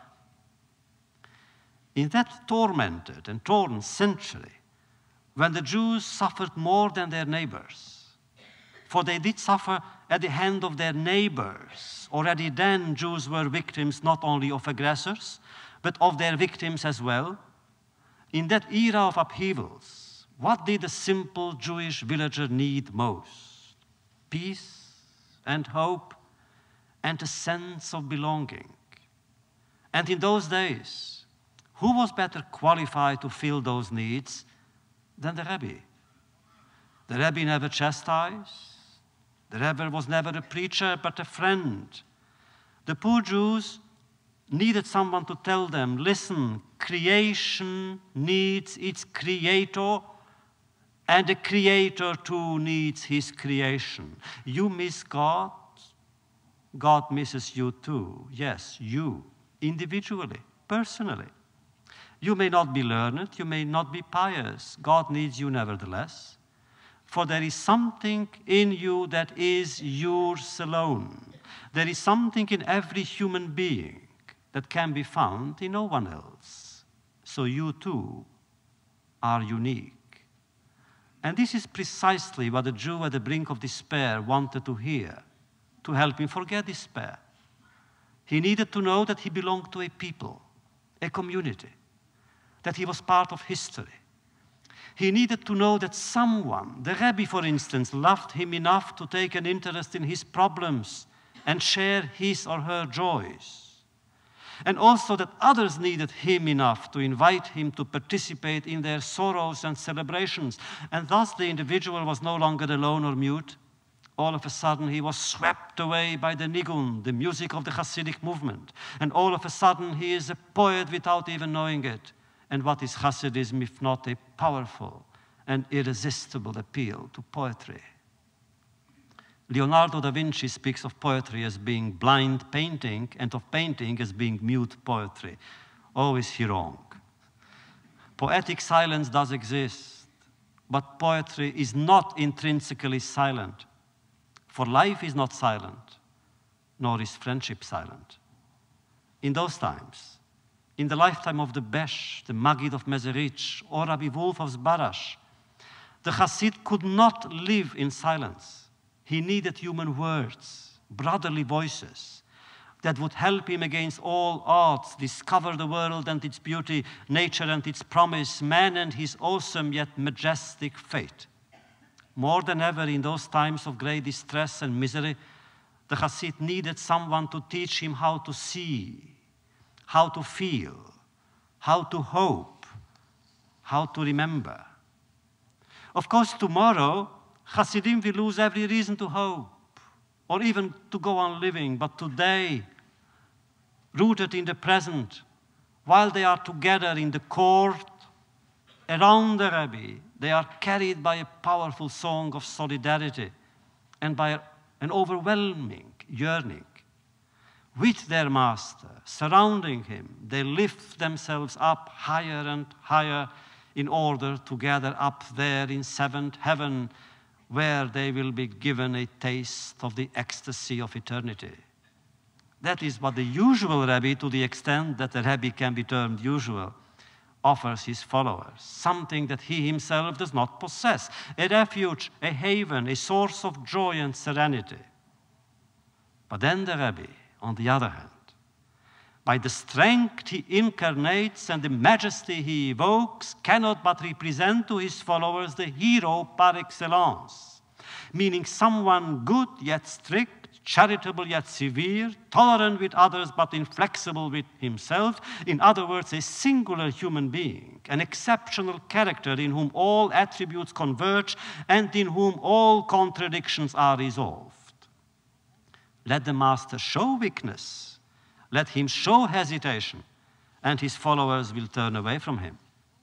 [SPEAKER 1] In that tormented and torn century, when the Jews suffered more than their neighbors, for they did suffer at the hand of their neighbors. Already then, Jews were victims not only of aggressors, but of their victims as well. In that era of upheavals, what did the simple Jewish villager need most? Peace and hope and a sense of belonging. And in those days, who was better qualified to fill those needs than the Rebbe? The Rebbe never chastised. The Rebbe was never a preacher, but a friend. The poor Jews needed someone to tell them, listen, creation needs its creator, and the creator too needs his creation. You miss God, God misses you too. Yes, you, individually, personally. You may not be learned, you may not be pious. God needs you nevertheless. For there is something in you that is yours alone. There is something in every human being that can be found in no one else. So you too are unique. And this is precisely what the Jew at the brink of despair wanted to hear, to help him forget despair. He needed to know that he belonged to a people, a community, that he was part of history. He needed to know that someone, the Rebbe for instance, loved him enough to take an interest in his problems and share his or her joys. And also that others needed him enough to invite him to participate in their sorrows and celebrations. And thus the individual was no longer alone or mute. All of a sudden he was swept away by the nigun, the music of the Hasidic movement. And all of a sudden he is a poet without even knowing it. And what is Hasidism if not a powerful and irresistible appeal to poetry? Leonardo da Vinci speaks of poetry as being blind painting and of painting as being mute poetry. Oh, is he wrong? Poetic silence does exist, but poetry is not intrinsically silent. For life is not silent, nor is friendship silent. In those times, in the lifetime of the Besh, the Maggid of Mezerich, or Rabbi Wolf of Zbaraj, the Hasid could not live in silence. He needed human words, brotherly voices. that would help him against all odds discover the world and its beauty, nature and its promise, man and his awesome yet majestic fate. More than ever in those times of great distress and misery, the Hasid needed someone to teach him how to see, how to feel, how to hope, how to remember. Of course, tomorrow, Hasidim will lose every reason to hope, or even to go on living, but today, rooted in the present, while they are together in the court, around the Rebbe, they are carried by a powerful song of solidarity and by an overwhelming yearning. With their master, surrounding him, they lift themselves up higher and higher in order to gather up there in seventh heaven, where they will be given a taste of the ecstasy of eternity. That is what the usual Rebbe, to the extent that the Rebbe can be termed usual, offers his followers, something that he himself does not possess, a refuge, a haven, a source of joy and serenity. But then the Rebbe, on the other hand, by the strength he incarnates and the majesty he evokes, cannot but represent to his followers the hero par excellence, meaning someone good yet strict, charitable yet severe, tolerant with others but inflexible with himself. In other words, a singular human being, an exceptional character in whom all attributes converge and in whom all contradictions are resolved. Let the master show weakness, let him show hesitation, and his followers will turn away from him.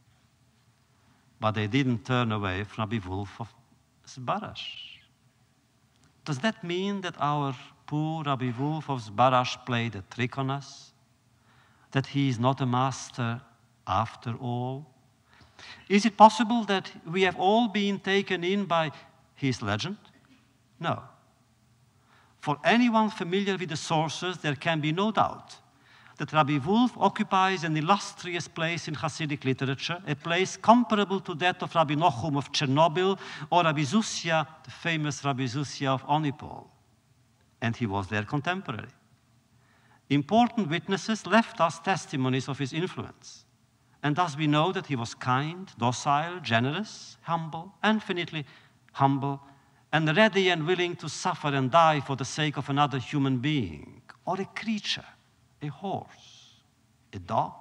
[SPEAKER 1] But they didn't turn away from Rabbi Wolf of Zbarash. Does that mean that our poor Rabbi Wolf of Zbarash played a trick on us? That he is not a master after all? Is it possible that we have all been taken in by his legend? No. For anyone familiar with the sources, there can be no doubt that Rabbi Wolf occupies an illustrious place in Hasidic literature, a place comparable to that of Rabbi Nochum of Chernobyl or Rabbi Zusia, the famous Rabbi Zusia of Onipol. And he was their contemporary. Important witnesses left us testimonies of his influence. And thus we know that he was kind, docile, generous, humble, infinitely humble, and ready and willing to suffer and die for the sake of another human being or a creature. A horse, a dog.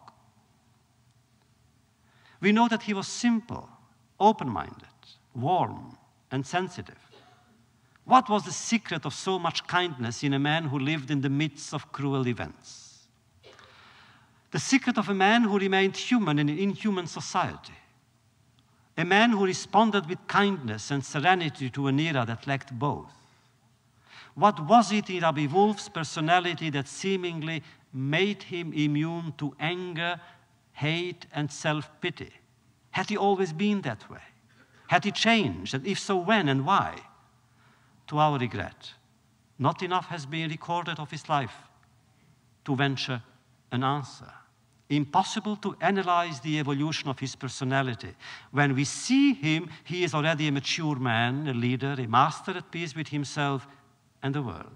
[SPEAKER 1] We know that he was simple, open-minded, warm, and sensitive. What was the secret of so much kindness in a man who lived in the midst of cruel events? The secret of a man who remained human in an inhuman society. A man who responded with kindness and serenity to an era that lacked both. What was it in Rabbi Wolf's personality that seemingly made him immune to anger, hate, and self-pity? Had he always been that way? Had he changed? And if so, when and why? To our regret, not enough has been recorded of his life to venture an answer. Impossible to analyze the evolution of his personality. When we see him, he is already a mature man, a leader, a master at peace with himself and the world.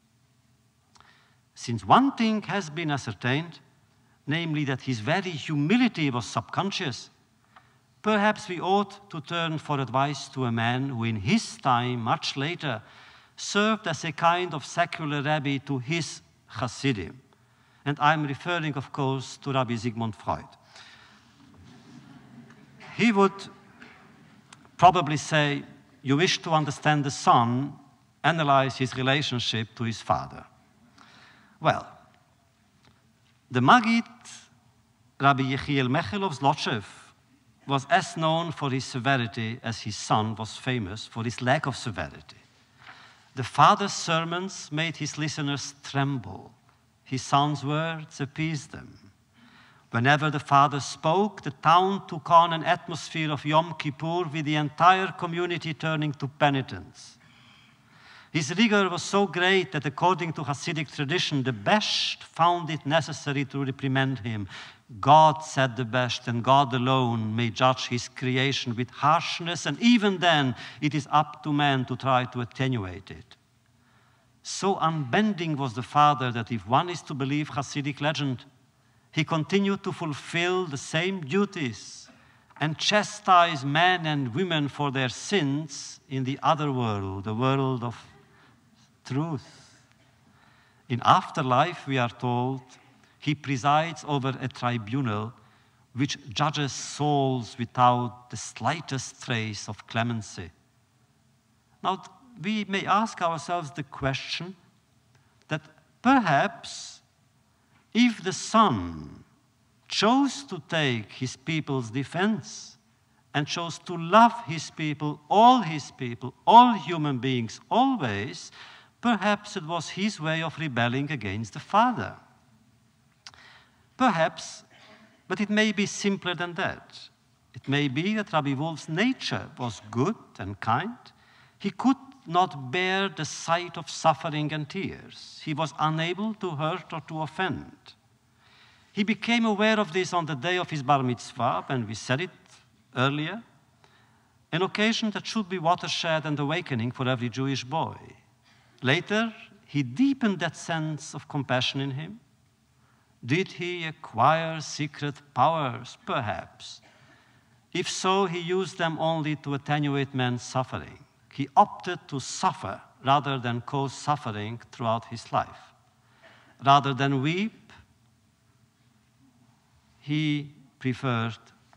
[SPEAKER 1] Since one thing has been ascertained, namely that his very humility was subconscious, perhaps we ought to turn for advice to a man who in his time, much later, served as a kind of secular rabbi to his Hasidim. And I'm referring, of course, to Rabbi Sigmund Freud. He would probably say, you wish to understand the son, analyze his relationship to his father. Well, the Maggid, Rabbi Yechiel Mechel of Zlotchev, was as known for his severity as his son was famous for his lack of severity. The father's sermons made his listeners tremble. His son's words appeased them. Whenever the father spoke, the town took on an atmosphere of Yom Kippur with the entire community turning to penitence. His rigor was so great that according to Hasidic tradition, the Besht found it necessary to reprimand him. God, said the Besht, and God alone may judge his creation with harshness, and even then it is up to man to try to attenuate it. So unbending was the father that if one is to believe Hasidic legend, he continued to fulfill the same duties and chastise men and women for their sins in the other world, the world of truth. In afterlife, we are told, he presides over a tribunal which judges souls without the slightest trace of clemency. Now, we may ask ourselves the question that perhaps if the Son chose to take his people's defense and chose to love his people, all human beings, always, perhaps it was his way of rebelling against the Father. Perhaps, but it may be simpler than that. It may be that Rabbi Wolf's nature was good and kind. He could not bear the sight of suffering and tears. He was unable to hurt or to offend. He became aware of this on the day of his bar mitzvah, and we said it earlier, an occasion that should be watershed and awakening for every Jewish boy. Later, he deepened that sense of compassion in him. Did he acquire secret powers? Perhaps. If so, he used them only to attenuate men's suffering. He opted to suffer rather than cause suffering throughout his life. Rather than weep, he preferred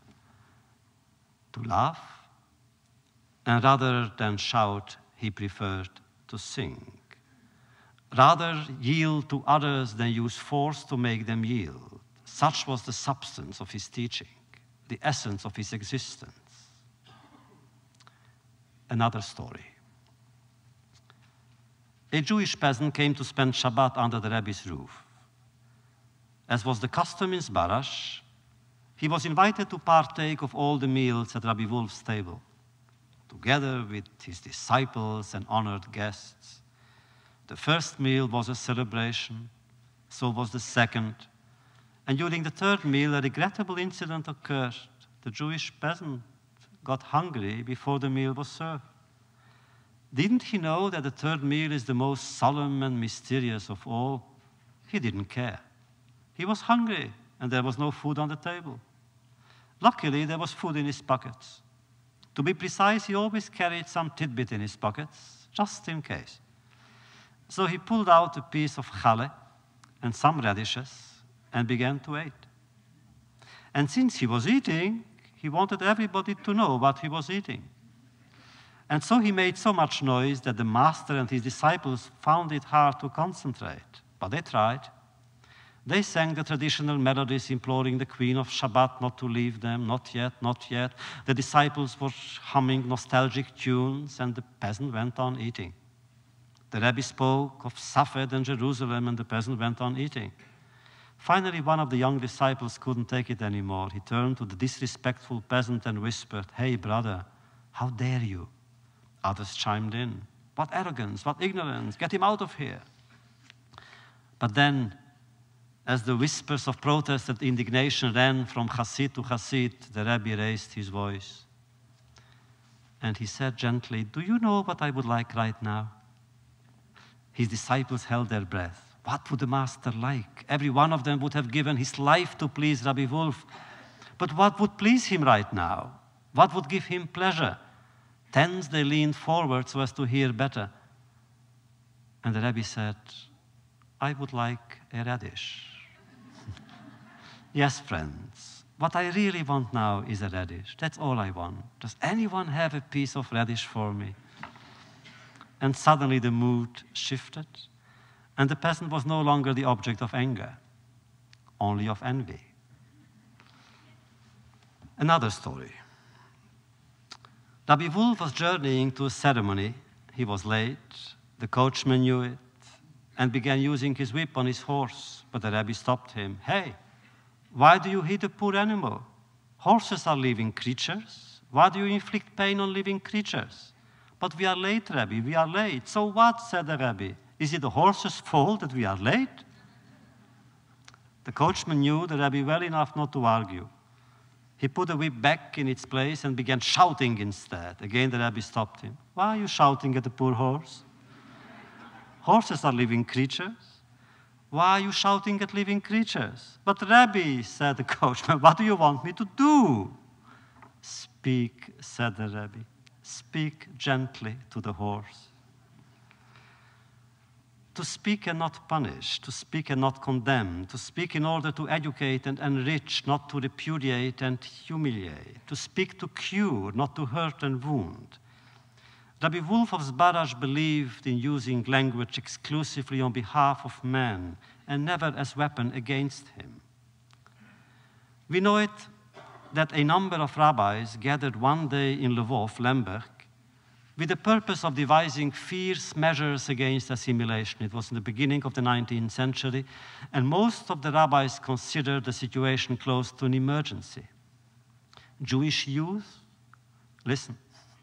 [SPEAKER 1] to laugh, and rather than shout, he preferred to sing. Rather yield to others than use force to make them yield. Such was the substance of his teaching, the essence of his existence. Another story. A Jewish peasant came to spend Shabbat under the Rebbe's roof. As was the custom in Zbarash, he was invited to partake of all the meals at Rabbi Wolf's table, together with his disciples and honored guests. The first meal was a celebration, so was the second. And during the third meal, a regrettable incident occurred. The Jewish peasant got hungry before the meal was served. Didn't he know that the third meal is the most solemn and mysterious of all? He didn't care. He was hungry, and there was no food on the table. Luckily, there was food in his pockets. To be precise, he always carried some tidbit in his pockets, just in case. So he pulled out a piece of challah and some radishes and began to eat. And since he was eating, he wanted everybody to know what he was eating. And so he made so much noise that the master and his disciples found it hard to concentrate. But they tried. They sang the traditional melodies imploring the Queen of Shabbat not to leave them, not yet, not yet. The disciples were humming nostalgic tunes, and the peasant went on eating. The Rebbe spoke of Safed and Jerusalem, and the peasant went on eating. Finally, one of the young disciples couldn't take it anymore. He turned to the disrespectful peasant and whispered, "Hey, brother, how dare you?" Others chimed in, "What arrogance, what ignorance, get him out of here." But then, as the whispers of protest and indignation ran from Hasid to Hasid, the Rebbe raised his voice. And he said gently, "Do you know what I would like right now?" His disciples held their breath. What would the master like? Every one of them would have given his life to please Rabbi Wolf. But what would please him right now? What would give him pleasure? Tense, they leaned forward so as to hear better. And the Rebbe said, "I would like a radish." Yes, friends, what I really want now is a radish. That's all I want. Does anyone have a piece of radish for me? And suddenly the mood shifted, and the peasant was no longer the object of anger, only of envy. Another story. Rabbi Wolf was journeying to a ceremony. He was late. The coachman knew it and began using his whip on his horse, but the Rebbe stopped him. "Hey, why do you hit a poor animal? Horses are living creatures. Why do you inflict pain on living creatures?" "But we are late, Rebbe, we are late." "So what?" said the Rebbe. "Is it the horse's fault that we are late?" The coachman knew the Rebbe well enough not to argue. He put the whip back in its place and began shouting instead. Again, the Rebbe stopped him. "Why are you shouting at the poor horse?" Horses are living creatures. Why are you shouting at living creatures? But Rabbi, said the coachman, what do you want me to do? Speak, said the Rabbi. Speak gently to the horse. To speak and not punish, to speak and not condemn, to speak in order to educate and enrich, not to repudiate and humiliate, to speak to cure, not to hurt and wound. Rabbi Wolf of Zbaraj believed in using language exclusively on behalf of man and never as weapon against him. We know it that a number of rabbis gathered one day in Lvov, Lemberg, with the purpose of devising fierce measures against assimilation. It was in the beginning of the 19th century, and most of the rabbis considered the situation close to an emergency. Jewish youth, listen,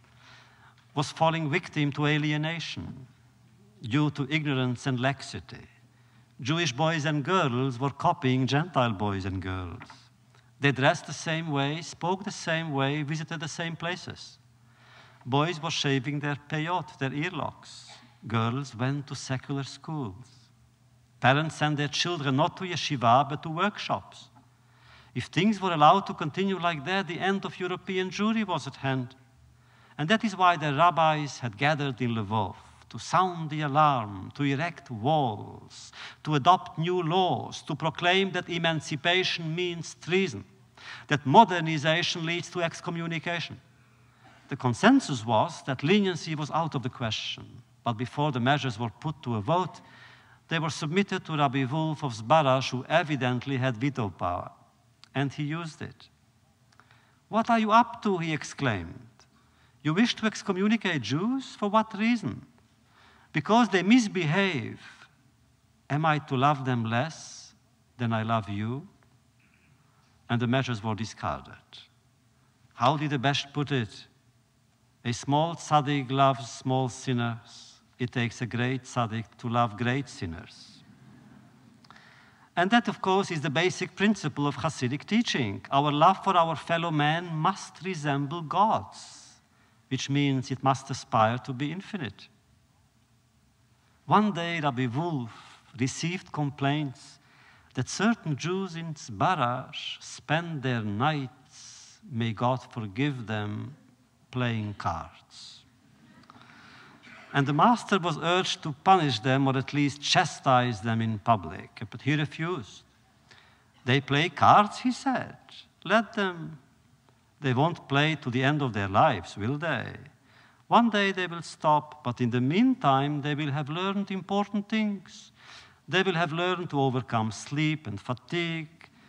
[SPEAKER 1] was falling victim to alienation due to ignorance and laxity. Jewish boys and girls were copying Gentile boys and girls. They dressed the same way, spoke the same way, visited the same places. Boys were shaving their peyot, their earlocks. Girls went to secular schools. Parents sent their children not to yeshiva, but to workshops. If things were allowed to continue like that, the end of European Jewry was at hand. And that is why the rabbis had gathered in Lvov, to sound the alarm, to erect walls, to adopt new laws, to proclaim that emancipation means treason, that modernization leads to excommunication. The consensus was that leniency was out of the question, but before the measures were put to a vote, they were submitted to Rabbi Wolf of Zbaraj, who evidently had veto power, and he used it. "What are you up to?" he exclaimed. "You wish to excommunicate Jews? For what reason? Because they misbehave. Am I to love them less than I love you?" And the measures were discarded. How did the Besht put it? A small tzaddik loves small sinners. It takes a great tzaddik to love great sinners. And that, of course, is the basic principle of Hasidic teaching. Our love for our fellow man must resemble God's, which means it must aspire to be infinite. One day, Rabbi Wolf received complaints that certain Jews in Zbaraj spend their nights, may God forgive them, playing cards. And the master was urged to punish them or at least chastise them in public, but he refused. "They play cards," he said. "Let them. They won't play to the end of their lives, will they? One day they will stop, but in the meantime they will have learned important things. They will have learned to overcome sleep and fatigue.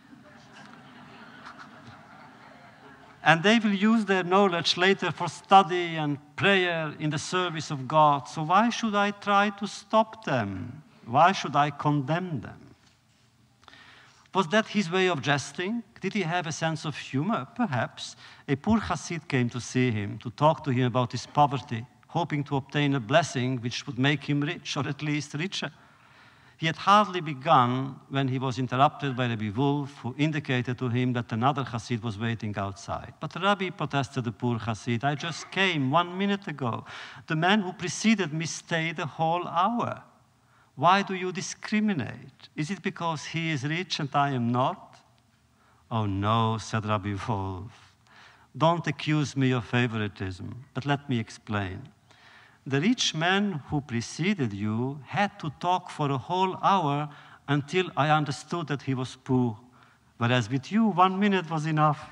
[SPEAKER 1] And they will use their knowledge later for study and prayer in the service of God. So why should I try to stop them? Why should I condemn them?" Was that his way of jesting? Did he have a sense of humor? Perhaps. A poor Hasid came to see him, to talk to him about his poverty, hoping to obtain a blessing which would make him rich, or at least richer. He had hardly begun when he was interrupted by Rabbi Wolf, who indicated to him that another Hasid was waiting outside. "But Rabbi," protested the poor Hasid, "I just came 1 minute ago. The man who preceded me stayed a whole hour. Why do you discriminate? Is it because he is rich and I am not?" "Oh no," said Rabbi Wolf. "Don't accuse me of favoritism, but let me explain. The rich man who preceded you had to talk for a whole hour until I understood that he was poor, whereas with you, 1 minute was enough."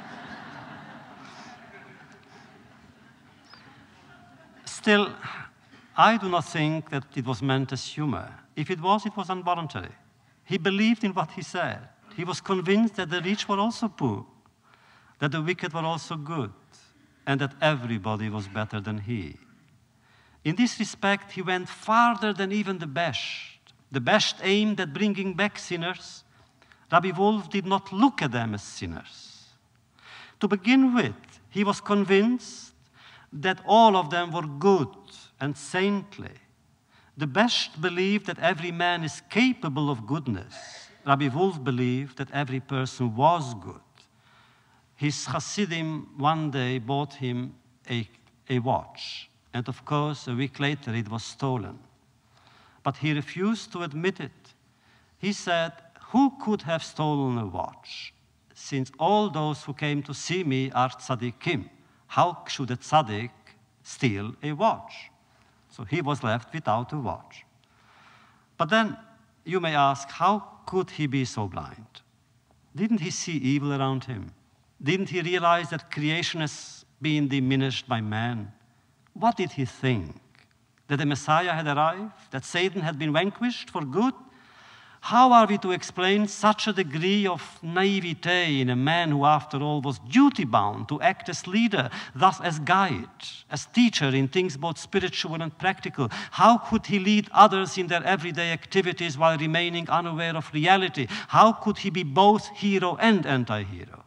[SPEAKER 1] Still, I do not think that it was meant as humor. If it was involuntary. He believed in what he said. He was convinced that the rich were also poor, that the wicked were also good, and that everybody was better than he. In this respect, he went farther than even the Besht. The Besht aimed at bringing back sinners. Rabbi Wolf did not look at them as sinners. To begin with, he was convinced that all of them were good and saintly. The Besht believed that every man is capable of goodness. Rabbi Wolf believed that every person was good. His Hasidim one day bought him a watch. And of course, a week later, it was stolen. but he refused to admit it. He said, "Who could have stolen a watch? Since all those who came to see me are tzaddikim, how should a tzaddik steal a watch?" So he was left without a watch. But then you may ask, how could he be so blind? Didn't he see evil around him? Didn't he realize that creation has been diminished by man? What did he think? That the Messiah had arrived? That Satan had been vanquished for good? How are we to explain such a degree of naivete in a man who, after all, was duty-bound to act as leader, thus as guide, as teacher in things both spiritual and practical? How could he lead others in their everyday activities while remaining unaware of reality? How could he be both hero and anti-hero?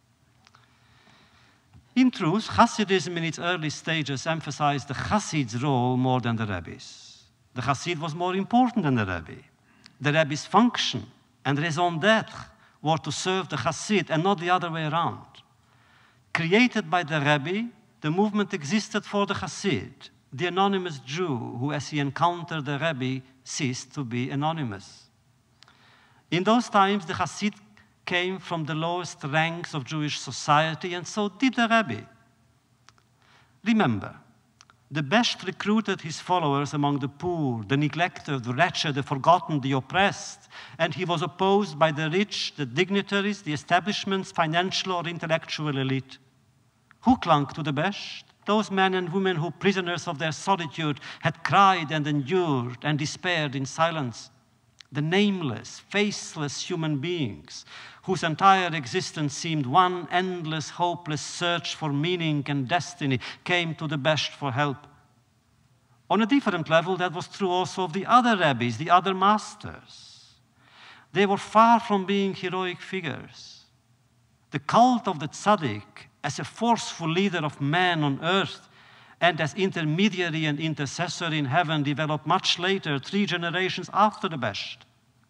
[SPEAKER 1] In truth, Hasidism in its early stages emphasized the Hasid's role more than the Rebbe's. The Hasid was more important than the Rebbe. The Rebbe's function and raison d'etre were to serve the Hasid and not the other way around. Created by the Rebbe, the movement existed for the Hasid, the anonymous Jew who, as he encountered the Rebbe, ceased to be anonymous. In those times, the Hasid came from the lowest ranks of Jewish society, and so did the Rebbe. Remember, the Besht recruited his followers among the poor, the neglected, the wretched, the forgotten, the oppressed, and he was opposed by the rich, the dignitaries, the establishment's financial or intellectual elite. Who clung to the Besht? Those men and women who, prisoners of their solitude, had cried and endured and despaired in silence. The nameless, faceless human beings whose entire existence seemed one endless, hopeless search for meaning and destiny came to the Besht for help. On a different level, that was true also of the other rabbis, the other masters. They were far from being heroic figures. The cult of the tzaddik as a forceful leader of man on earth and as intermediary and intercessor in heaven developed much later, 3 generations after the Besht.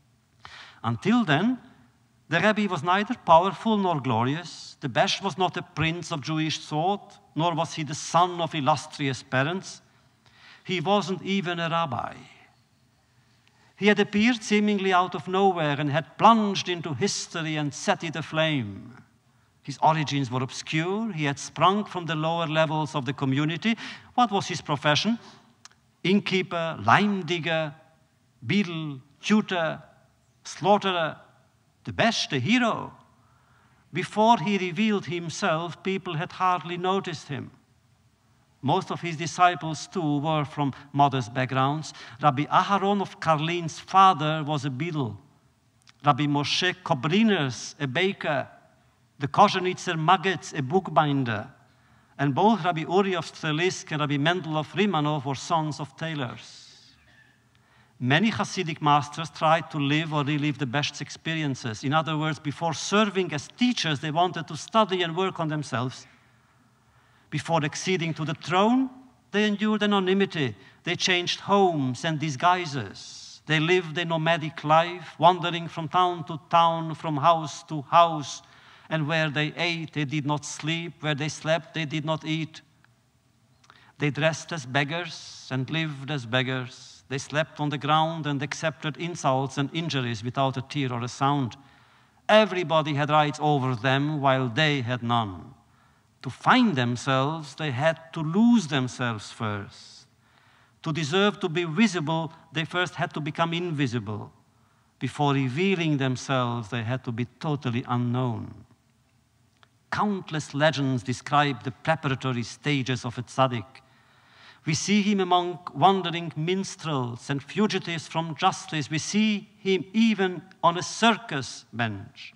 [SPEAKER 1] Until then, the Rebbe was neither powerful nor glorious. The Besht was not a prince of Jewish thought, nor was he the son of illustrious parents. He wasn't even a rabbi. He had appeared seemingly out of nowhere and had plunged into history and set it aflame. His origins were obscure. He had sprung from the lower levels of the community. What was his profession? Innkeeper, lime digger, beadle, tutor, slaughterer. The Besht, the hero. Before he revealed himself, people had hardly noticed him. Most of his disciples, too, were from modest backgrounds. Rabbi Aharon of Karlin's father was a beadle. Rabbi Moshe Kobriners, a baker. The Kozhenitzer Magetz, a bookbinder. And both Rabbi Uri of Strelisk and Rabbi Mendel of Rimanov were sons of tailors. Many Hasidic masters tried to live or relive the Besht's experiences. In other words, before serving as teachers, they wanted to study and work on themselves. Before acceding to the throne, they endured anonymity. They changed homes and disguises. They lived a nomadic life, wandering from town to town, from house to house. And where they ate, they did not sleep. Where they slept, they did not eat. They dressed as beggars and lived as beggars. They slept on the ground and accepted insults and injuries without a tear or a sound. Everybody had rights over them while they had none. To find themselves, they had to lose themselves first. To deserve to be visible, they first had to become invisible. Before revealing themselves, they had to be totally unknown. Countless legends describe the preparatory stages of a tzaddik. We see him among wandering minstrels and fugitives from justice. We see him even on a circus bench.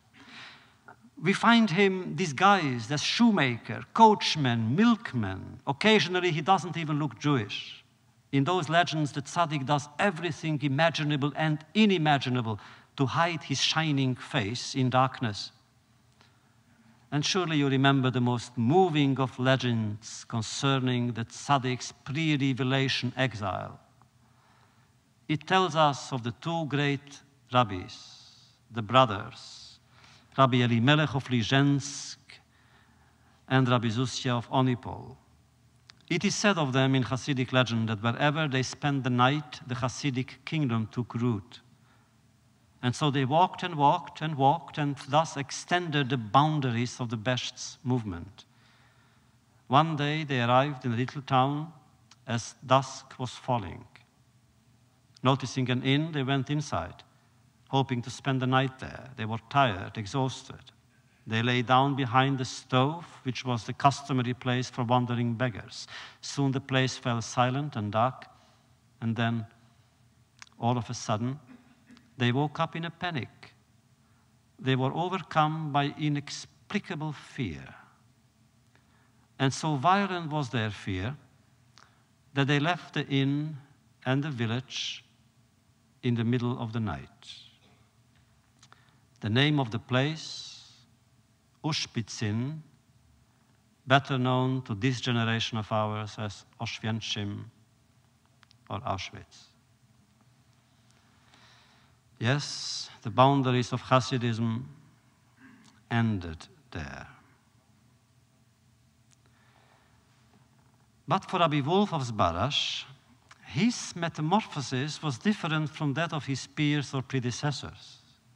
[SPEAKER 1] We find him disguised as shoemaker, coachman, milkman. Occasionally, he doesn't even look Jewish. In those legends, the tzaddik does everything imaginable and unimaginable to hide his shining face in darkness. And surely you remember the most moving of legends concerning the tzaddik's pre-revelation exile. It tells us of the 2 great rabbis, the brothers, Rabbi Elimelech of Lizhensk and Rabbi Zusia of Onipol. It is said of them in Hasidic legend that wherever they spent the night, the Hasidic kingdom took root. And so they walked and walked and walked and thus extended the boundaries of the Besht's movement. One day they arrived in a little town as dusk was falling. Noticing an inn, they went inside, hoping to spend the night there. They were tired, exhausted. They lay down behind the stove, which was the customary place for wandering beggars. Soon the place fell silent and dark, and then, all of a sudden, they woke up in a panic. They were overcome by inexplicable fear. And so violent was their fear that they left the inn and the village in the middle of the night. The name of the place, Ushpitzin, better known to this generation of ours as Oświęcim or Auschwitz. Yes, the boundaries of Hasidism ended there. But for Rabbi Wolf of Zbarash, his metamorphosis was different from that of his peers or predecessors.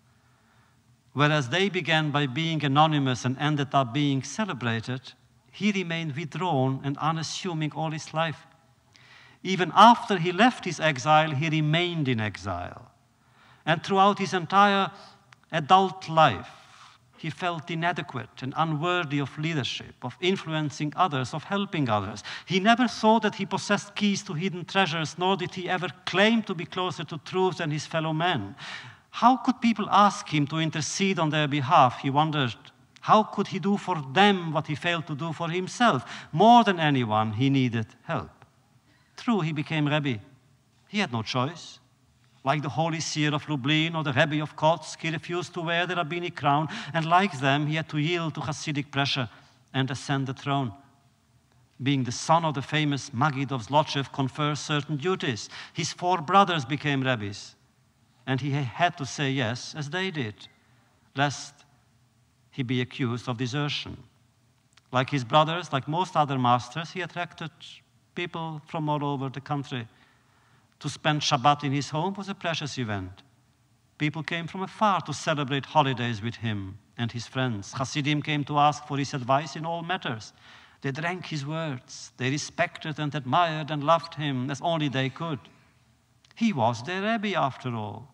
[SPEAKER 1] Whereas they began by being anonymous and ended up being celebrated, he remained withdrawn and unassuming all his life. Even after he left his exile, he remained in exile. And throughout his entire adult life, he felt inadequate and unworthy of leadership, of influencing others, of helping others. He never thought that he possessed keys to hidden treasures, nor did he ever claim to be closer to truth than his fellow men. How could people ask him to intercede on their behalf? He wondered. How could he do for them what he failed to do for himself? More than anyone, he needed help. True, he became Rebbe. He had no choice. Like the Holy Seer of Lublin or the Rebbe of Kotsk, he refused to wear the rabbinic crown, and like them, he had to yield to Hasidic pressure and ascend the throne. Being the son of the famous Maggid of Zlochev confers certain duties. His 4 brothers became Rebbes, and he had to say yes, as they did, lest he be accused of desertion. Like his brothers, like most other masters, he attracted people from all over the country. To spend Shabbat in his home was a precious event. People came from afar to celebrate holidays with him and his friends. Hasidim came to ask for his advice in all matters. They drank his words. They respected and admired and loved him as only they could. He was their Rebbe after all,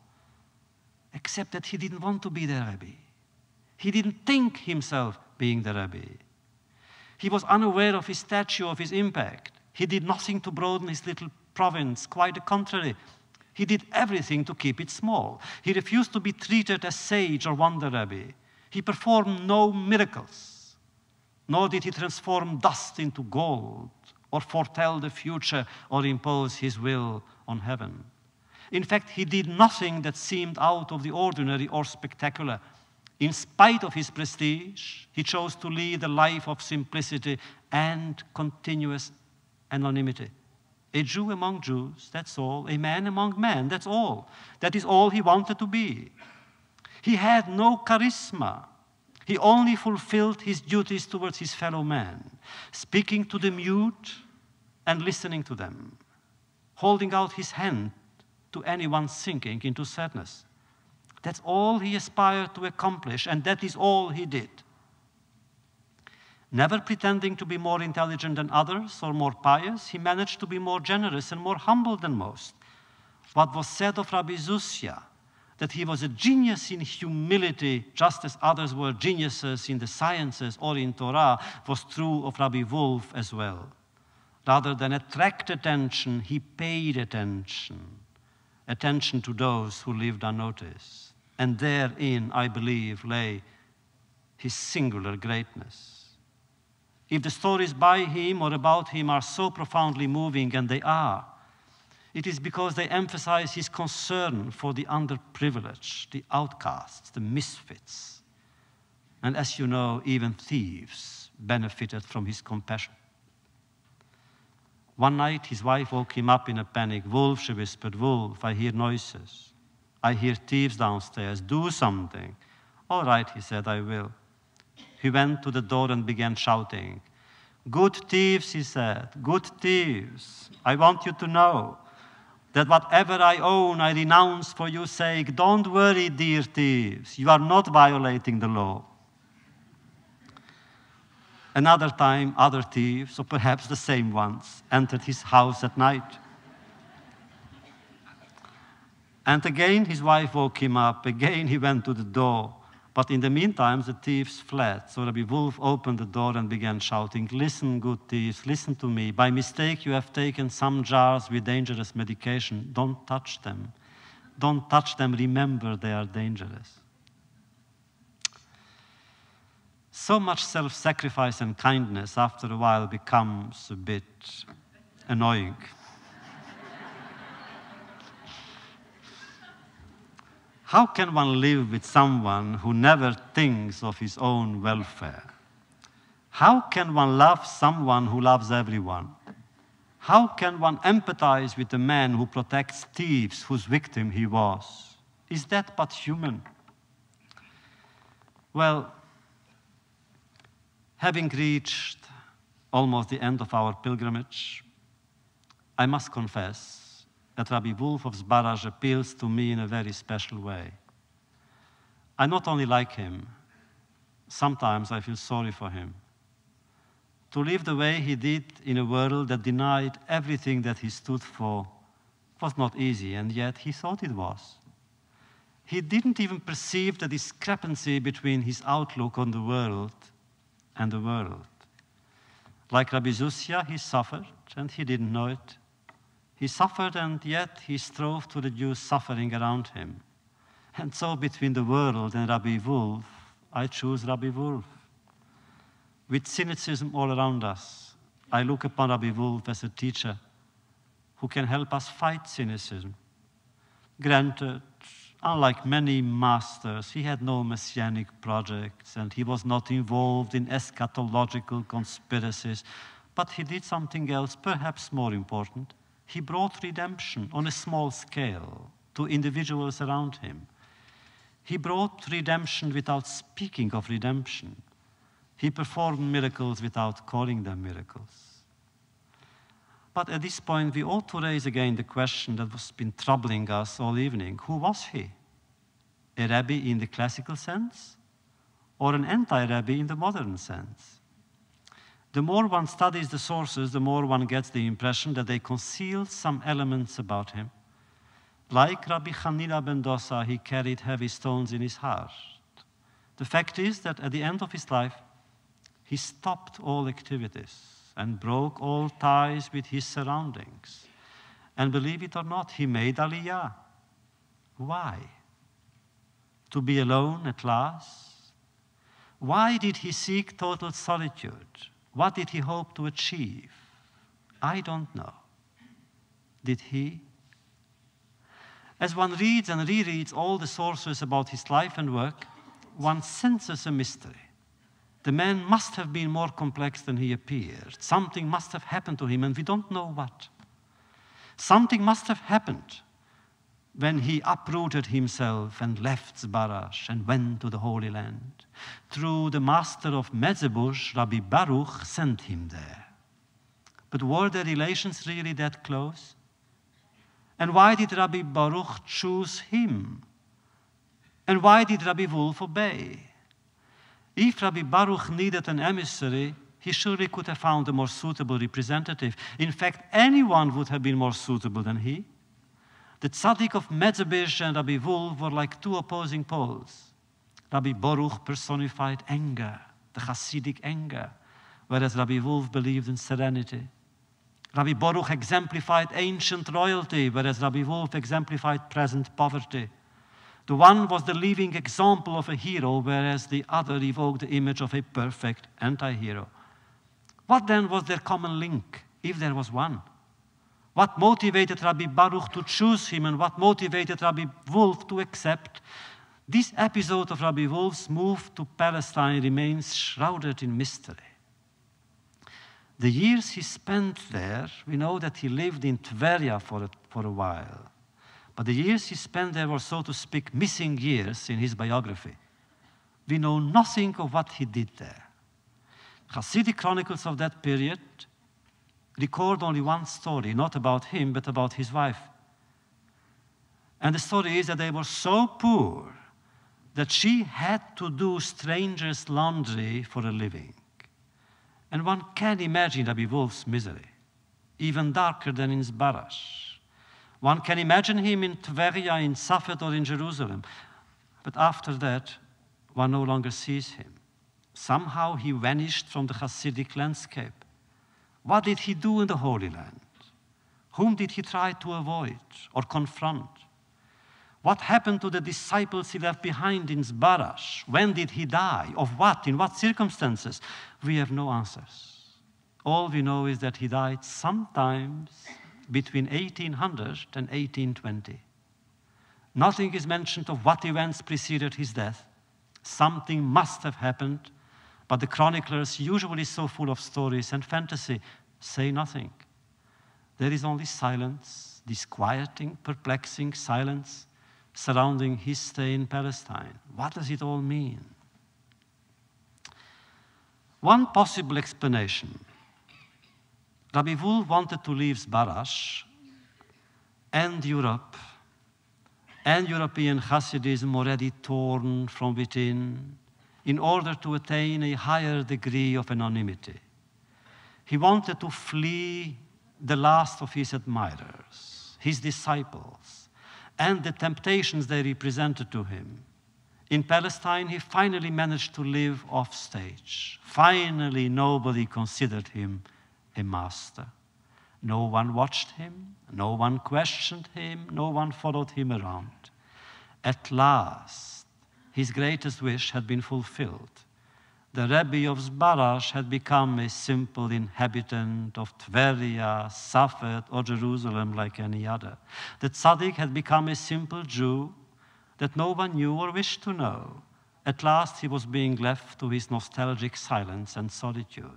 [SPEAKER 1] except that he didn't want to be their Rebbe. He didn't think himself being the Rebbe. He was unaware of his stature, of his impact. He did nothing to broaden his little province, quite the contrary. He did everything to keep it small. He refused to be treated as sage or wonder Rebbe. He performed no miracles, nor did he transform dust into gold, or foretell the future, or impose his will on heaven. In fact, he did nothing that seemed out of the ordinary or spectacular. In spite of his prestige, he chose to lead a life of simplicity and continuous anonymity. A Jew among Jews, that's all. A man among men, that's all. That is all he wanted to be. He had no charisma. He only fulfilled his duties towards his fellow men, speaking to the mute and listening to them, holding out his hand to anyone sinking into sadness. That's all he aspired to accomplish, and that is all he did. Never pretending to be more intelligent than others or more pious, he managed to be more generous and more humble than most. What was said of Rabbi Zusia, that he was a genius in humility, just as others were geniuses in the sciences or in Torah, was true of Rabbi Wolf as well. Rather than attract attention, he paid attention to those who lived unnoticed. And therein, I believe, lay his singular greatness. If the stories by him or about him are so profoundly moving, and they are, it is because they emphasize his concern for the underprivileged, the outcasts, the misfits. And as you know, even thieves benefited from his compassion. One night, his wife woke him up in a panic. "Wolf," she whispered, "Wolf, I hear noises. I hear thieves downstairs. Do something." "All right," he said, "I will." He went to the door and began shouting, Good thieves, he said, good thieves, I want you to know that whatever I own, I renounce for your sake. Don't worry, dear thieves, you are not violating the law. Another time, other thieves, or perhaps the same ones, entered his house at night. And again his wife woke him up. Again he went to the door. But in the meantime, the thieves fled. So Rabbi Wolf opened the door and began shouting, "Listen, good thieves, listen to me. By mistake you have taken some jars with dangerous medication. Don't touch them. Don't touch them. Remember, they are dangerous." So much self-sacrifice and kindness after a while becomes a bit annoying. How can one live with someone who never thinks of his own welfare? How can one love someone who loves everyone? How can one empathize with a man who protects thieves whose victim he was? Is that but human? Well, having reached almost the end of our pilgrimage, I must confess that Rabbi Wolf of Zbaraj appeals to me in a very special way. I not only like him, sometimes I feel sorry for him. To live the way he did in a world that denied everything that he stood for was not easy, and yet he thought it was. He didn't even perceive the discrepancy between his outlook on the world and the world. Like Rabbi Zusia, he suffered, and he didn't know it. He suffered, and yet he strove to reduce suffering around him. And so between the world and Rabbi Wolf, I choose Rabbi Wolf. With cynicism all around us, I look upon Rabbi Wolf as a teacher who can help us fight cynicism. Granted, unlike many masters, he had no messianic projects, and he was not involved in eschatological conspiracies, but he did something else, perhaps more important. He brought redemption on a small scale to individuals around him. He brought redemption without speaking of redemption. He performed miracles without calling them miracles. But at this point, we ought to raise again the question that has been troubling us all evening. Who was he? A rabbi in the classical sense, or an anti-rabbi in the modern sense? The more one studies the sources, the more one gets the impression that they conceal some elements about him. Like Rabbi Hanina ben Dosa, he carried heavy stones in his heart. The fact is that at the end of his life, he stopped all activities and broke all ties with his surroundings. And believe it or not, he made Aliyah. Why? To be alone at last? Why did he seek total solitude? What did he hope to achieve? I don't know. Did he? As one reads and rereads all the sources about his life and work, one senses a mystery. The man must have been more complex than he appeared. Something must have happened to him, and we don't know what. Something must have happened when he uprooted himself and left Zbaraj and went to the Holy Land. Through the master of Medzebush, Rabbi Baruch sent him there. But were their relations really that close? And why did Rabbi Baruch choose him? And why did Rabbi Wolf obey? If Rabbi Baruch needed an emissary, he surely could have found a more suitable representative. In fact, anyone would have been more suitable than he. The tzaddik of Medzebush and Rabbi Wolf were like two opposing poles. Rabbi Baruch personified anger, the Hasidic anger, whereas Rabbi Wolf believed in serenity. Rabbi Baruch exemplified ancient royalty, whereas Rabbi Wolf exemplified present poverty. The one was the living example of a hero, whereas the other evoked the image of a perfect anti-hero. What then was their common link, if there was one? What motivated Rabbi Baruch to choose him, and what motivated Rabbi Wolf to accept? This episode of Rabbi Wolf's move to Palestine remains shrouded in mystery. The years he spent there, we know that he lived in Tveria for a while. But the years he spent there were, so to speak, missing years in his biography. We know nothing of what he did there. Hasidic chronicles of that period record only one story, not about him, but about his wife. And the story is that they were so poor that she had to do strangers' laundry for a living. And one can imagine Rabbi Wolf's misery, even darker than in Zbarash. One can imagine him in Tveria, in Safed, or in Jerusalem. But after that, one no longer sees him. Somehow he vanished from the Hasidic landscape. What did he do in the Holy Land? Whom did he try to avoid or confront? What happened to the disciples he left behind in Zbarash? When did he die? Of what? In what circumstances? We have no answers. All we know is that he died sometimes between 1800 and 1820. Nothing is mentioned of what events preceded his death. Something must have happened, but the chroniclers, usually so full of stories and fantasy, say nothing. There is only silence, disquieting, perplexing silence surrounding his stay in Palestine. What does it all mean? One possible explanation. Rabbi Wolf wanted to leave Zbarash and Europe and European Hasidism already torn from within in order to attain a higher degree of anonymity. He wanted to flee the last of his admirers, his disciples, and the temptations they represented to him. In Palestine, he finally managed to live off stage. Finally, nobody considered him a master. No one watched him, no one questioned him, no one followed him around. At last, his greatest wish had been fulfilled. The Rebbe of Zbarash had become a simple inhabitant of Tveria, Safed, or Jerusalem like any other. The Tzaddik had become a simple Jew that no one knew or wished to know. At last, he was being left to his nostalgic silence and solitude.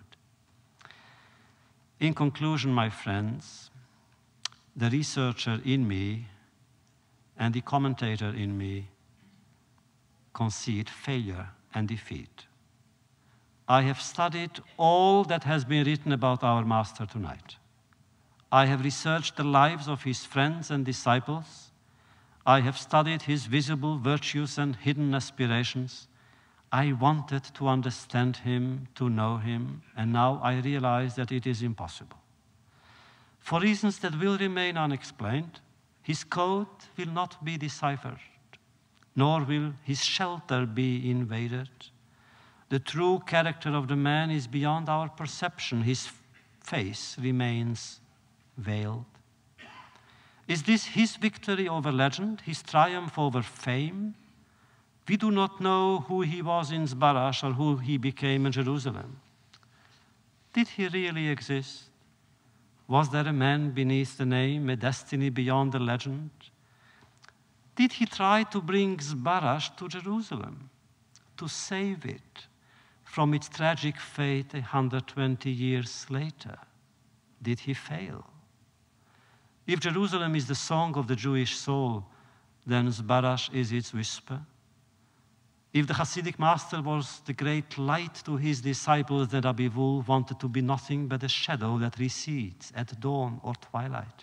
[SPEAKER 1] In conclusion, my friends, the researcher in me and the commentator in me concede failure and defeat. I have studied all that has been written about our Master tonight. I have researched the lives of his friends and disciples. I have studied his visible virtues and hidden aspirations. I wanted to understand him, to know him, and now I realize that it is impossible. For reasons that will remain unexplained, his code will not be deciphered, nor will his shelter be invaded. The true character of the man is beyond our perception. His face remains veiled. Is this his victory over legend, his triumph over fame? We do not know who he was in Zbarash or who he became in Jerusalem. Did he really exist? Was there a man beneath the name, a destiny beyond the legend? Did he try to bring Zbarash to Jerusalem, to save it from its tragic fate 120 years later? Did he fail? If Jerusalem is the song of the Jewish soul, then Zbarash is its whisper. If the Hasidic master was the great light to his disciples, then Rabbi Wolf wanted to be nothing but a shadow that recedes at dawn or twilight.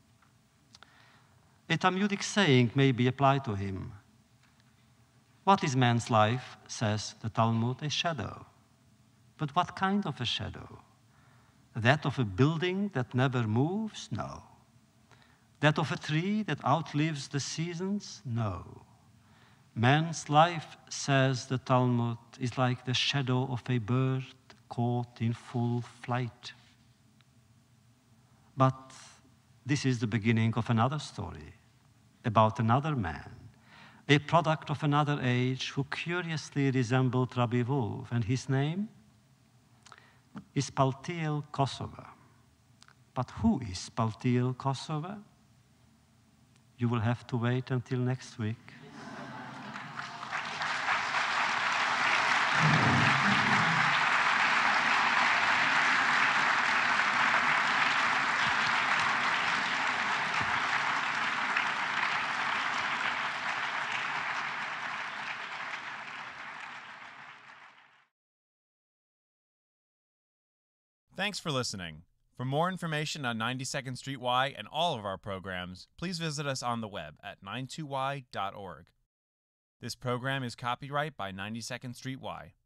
[SPEAKER 1] A Talmudic saying may be applied to him. What is man's life, says the Talmud, a shadow. But what kind of a shadow? That of a building that never moves? No. That of a tree that outlives the seasons? No. Man's life, says the Talmud, is like the shadow of a bird caught in full flight. But this is the beginning of another story about another man, a product of another age who curiously resembled Rabbi Wolf, and his name is Paltiel Kosover. But who is Paltiel Kosover? You will have to wait until next week.
[SPEAKER 2] Thanks for listening. For more information on 92nd Street Y and all of our programs, please visit us on the web at 92y.org. This program is copyright by 92nd Street Y.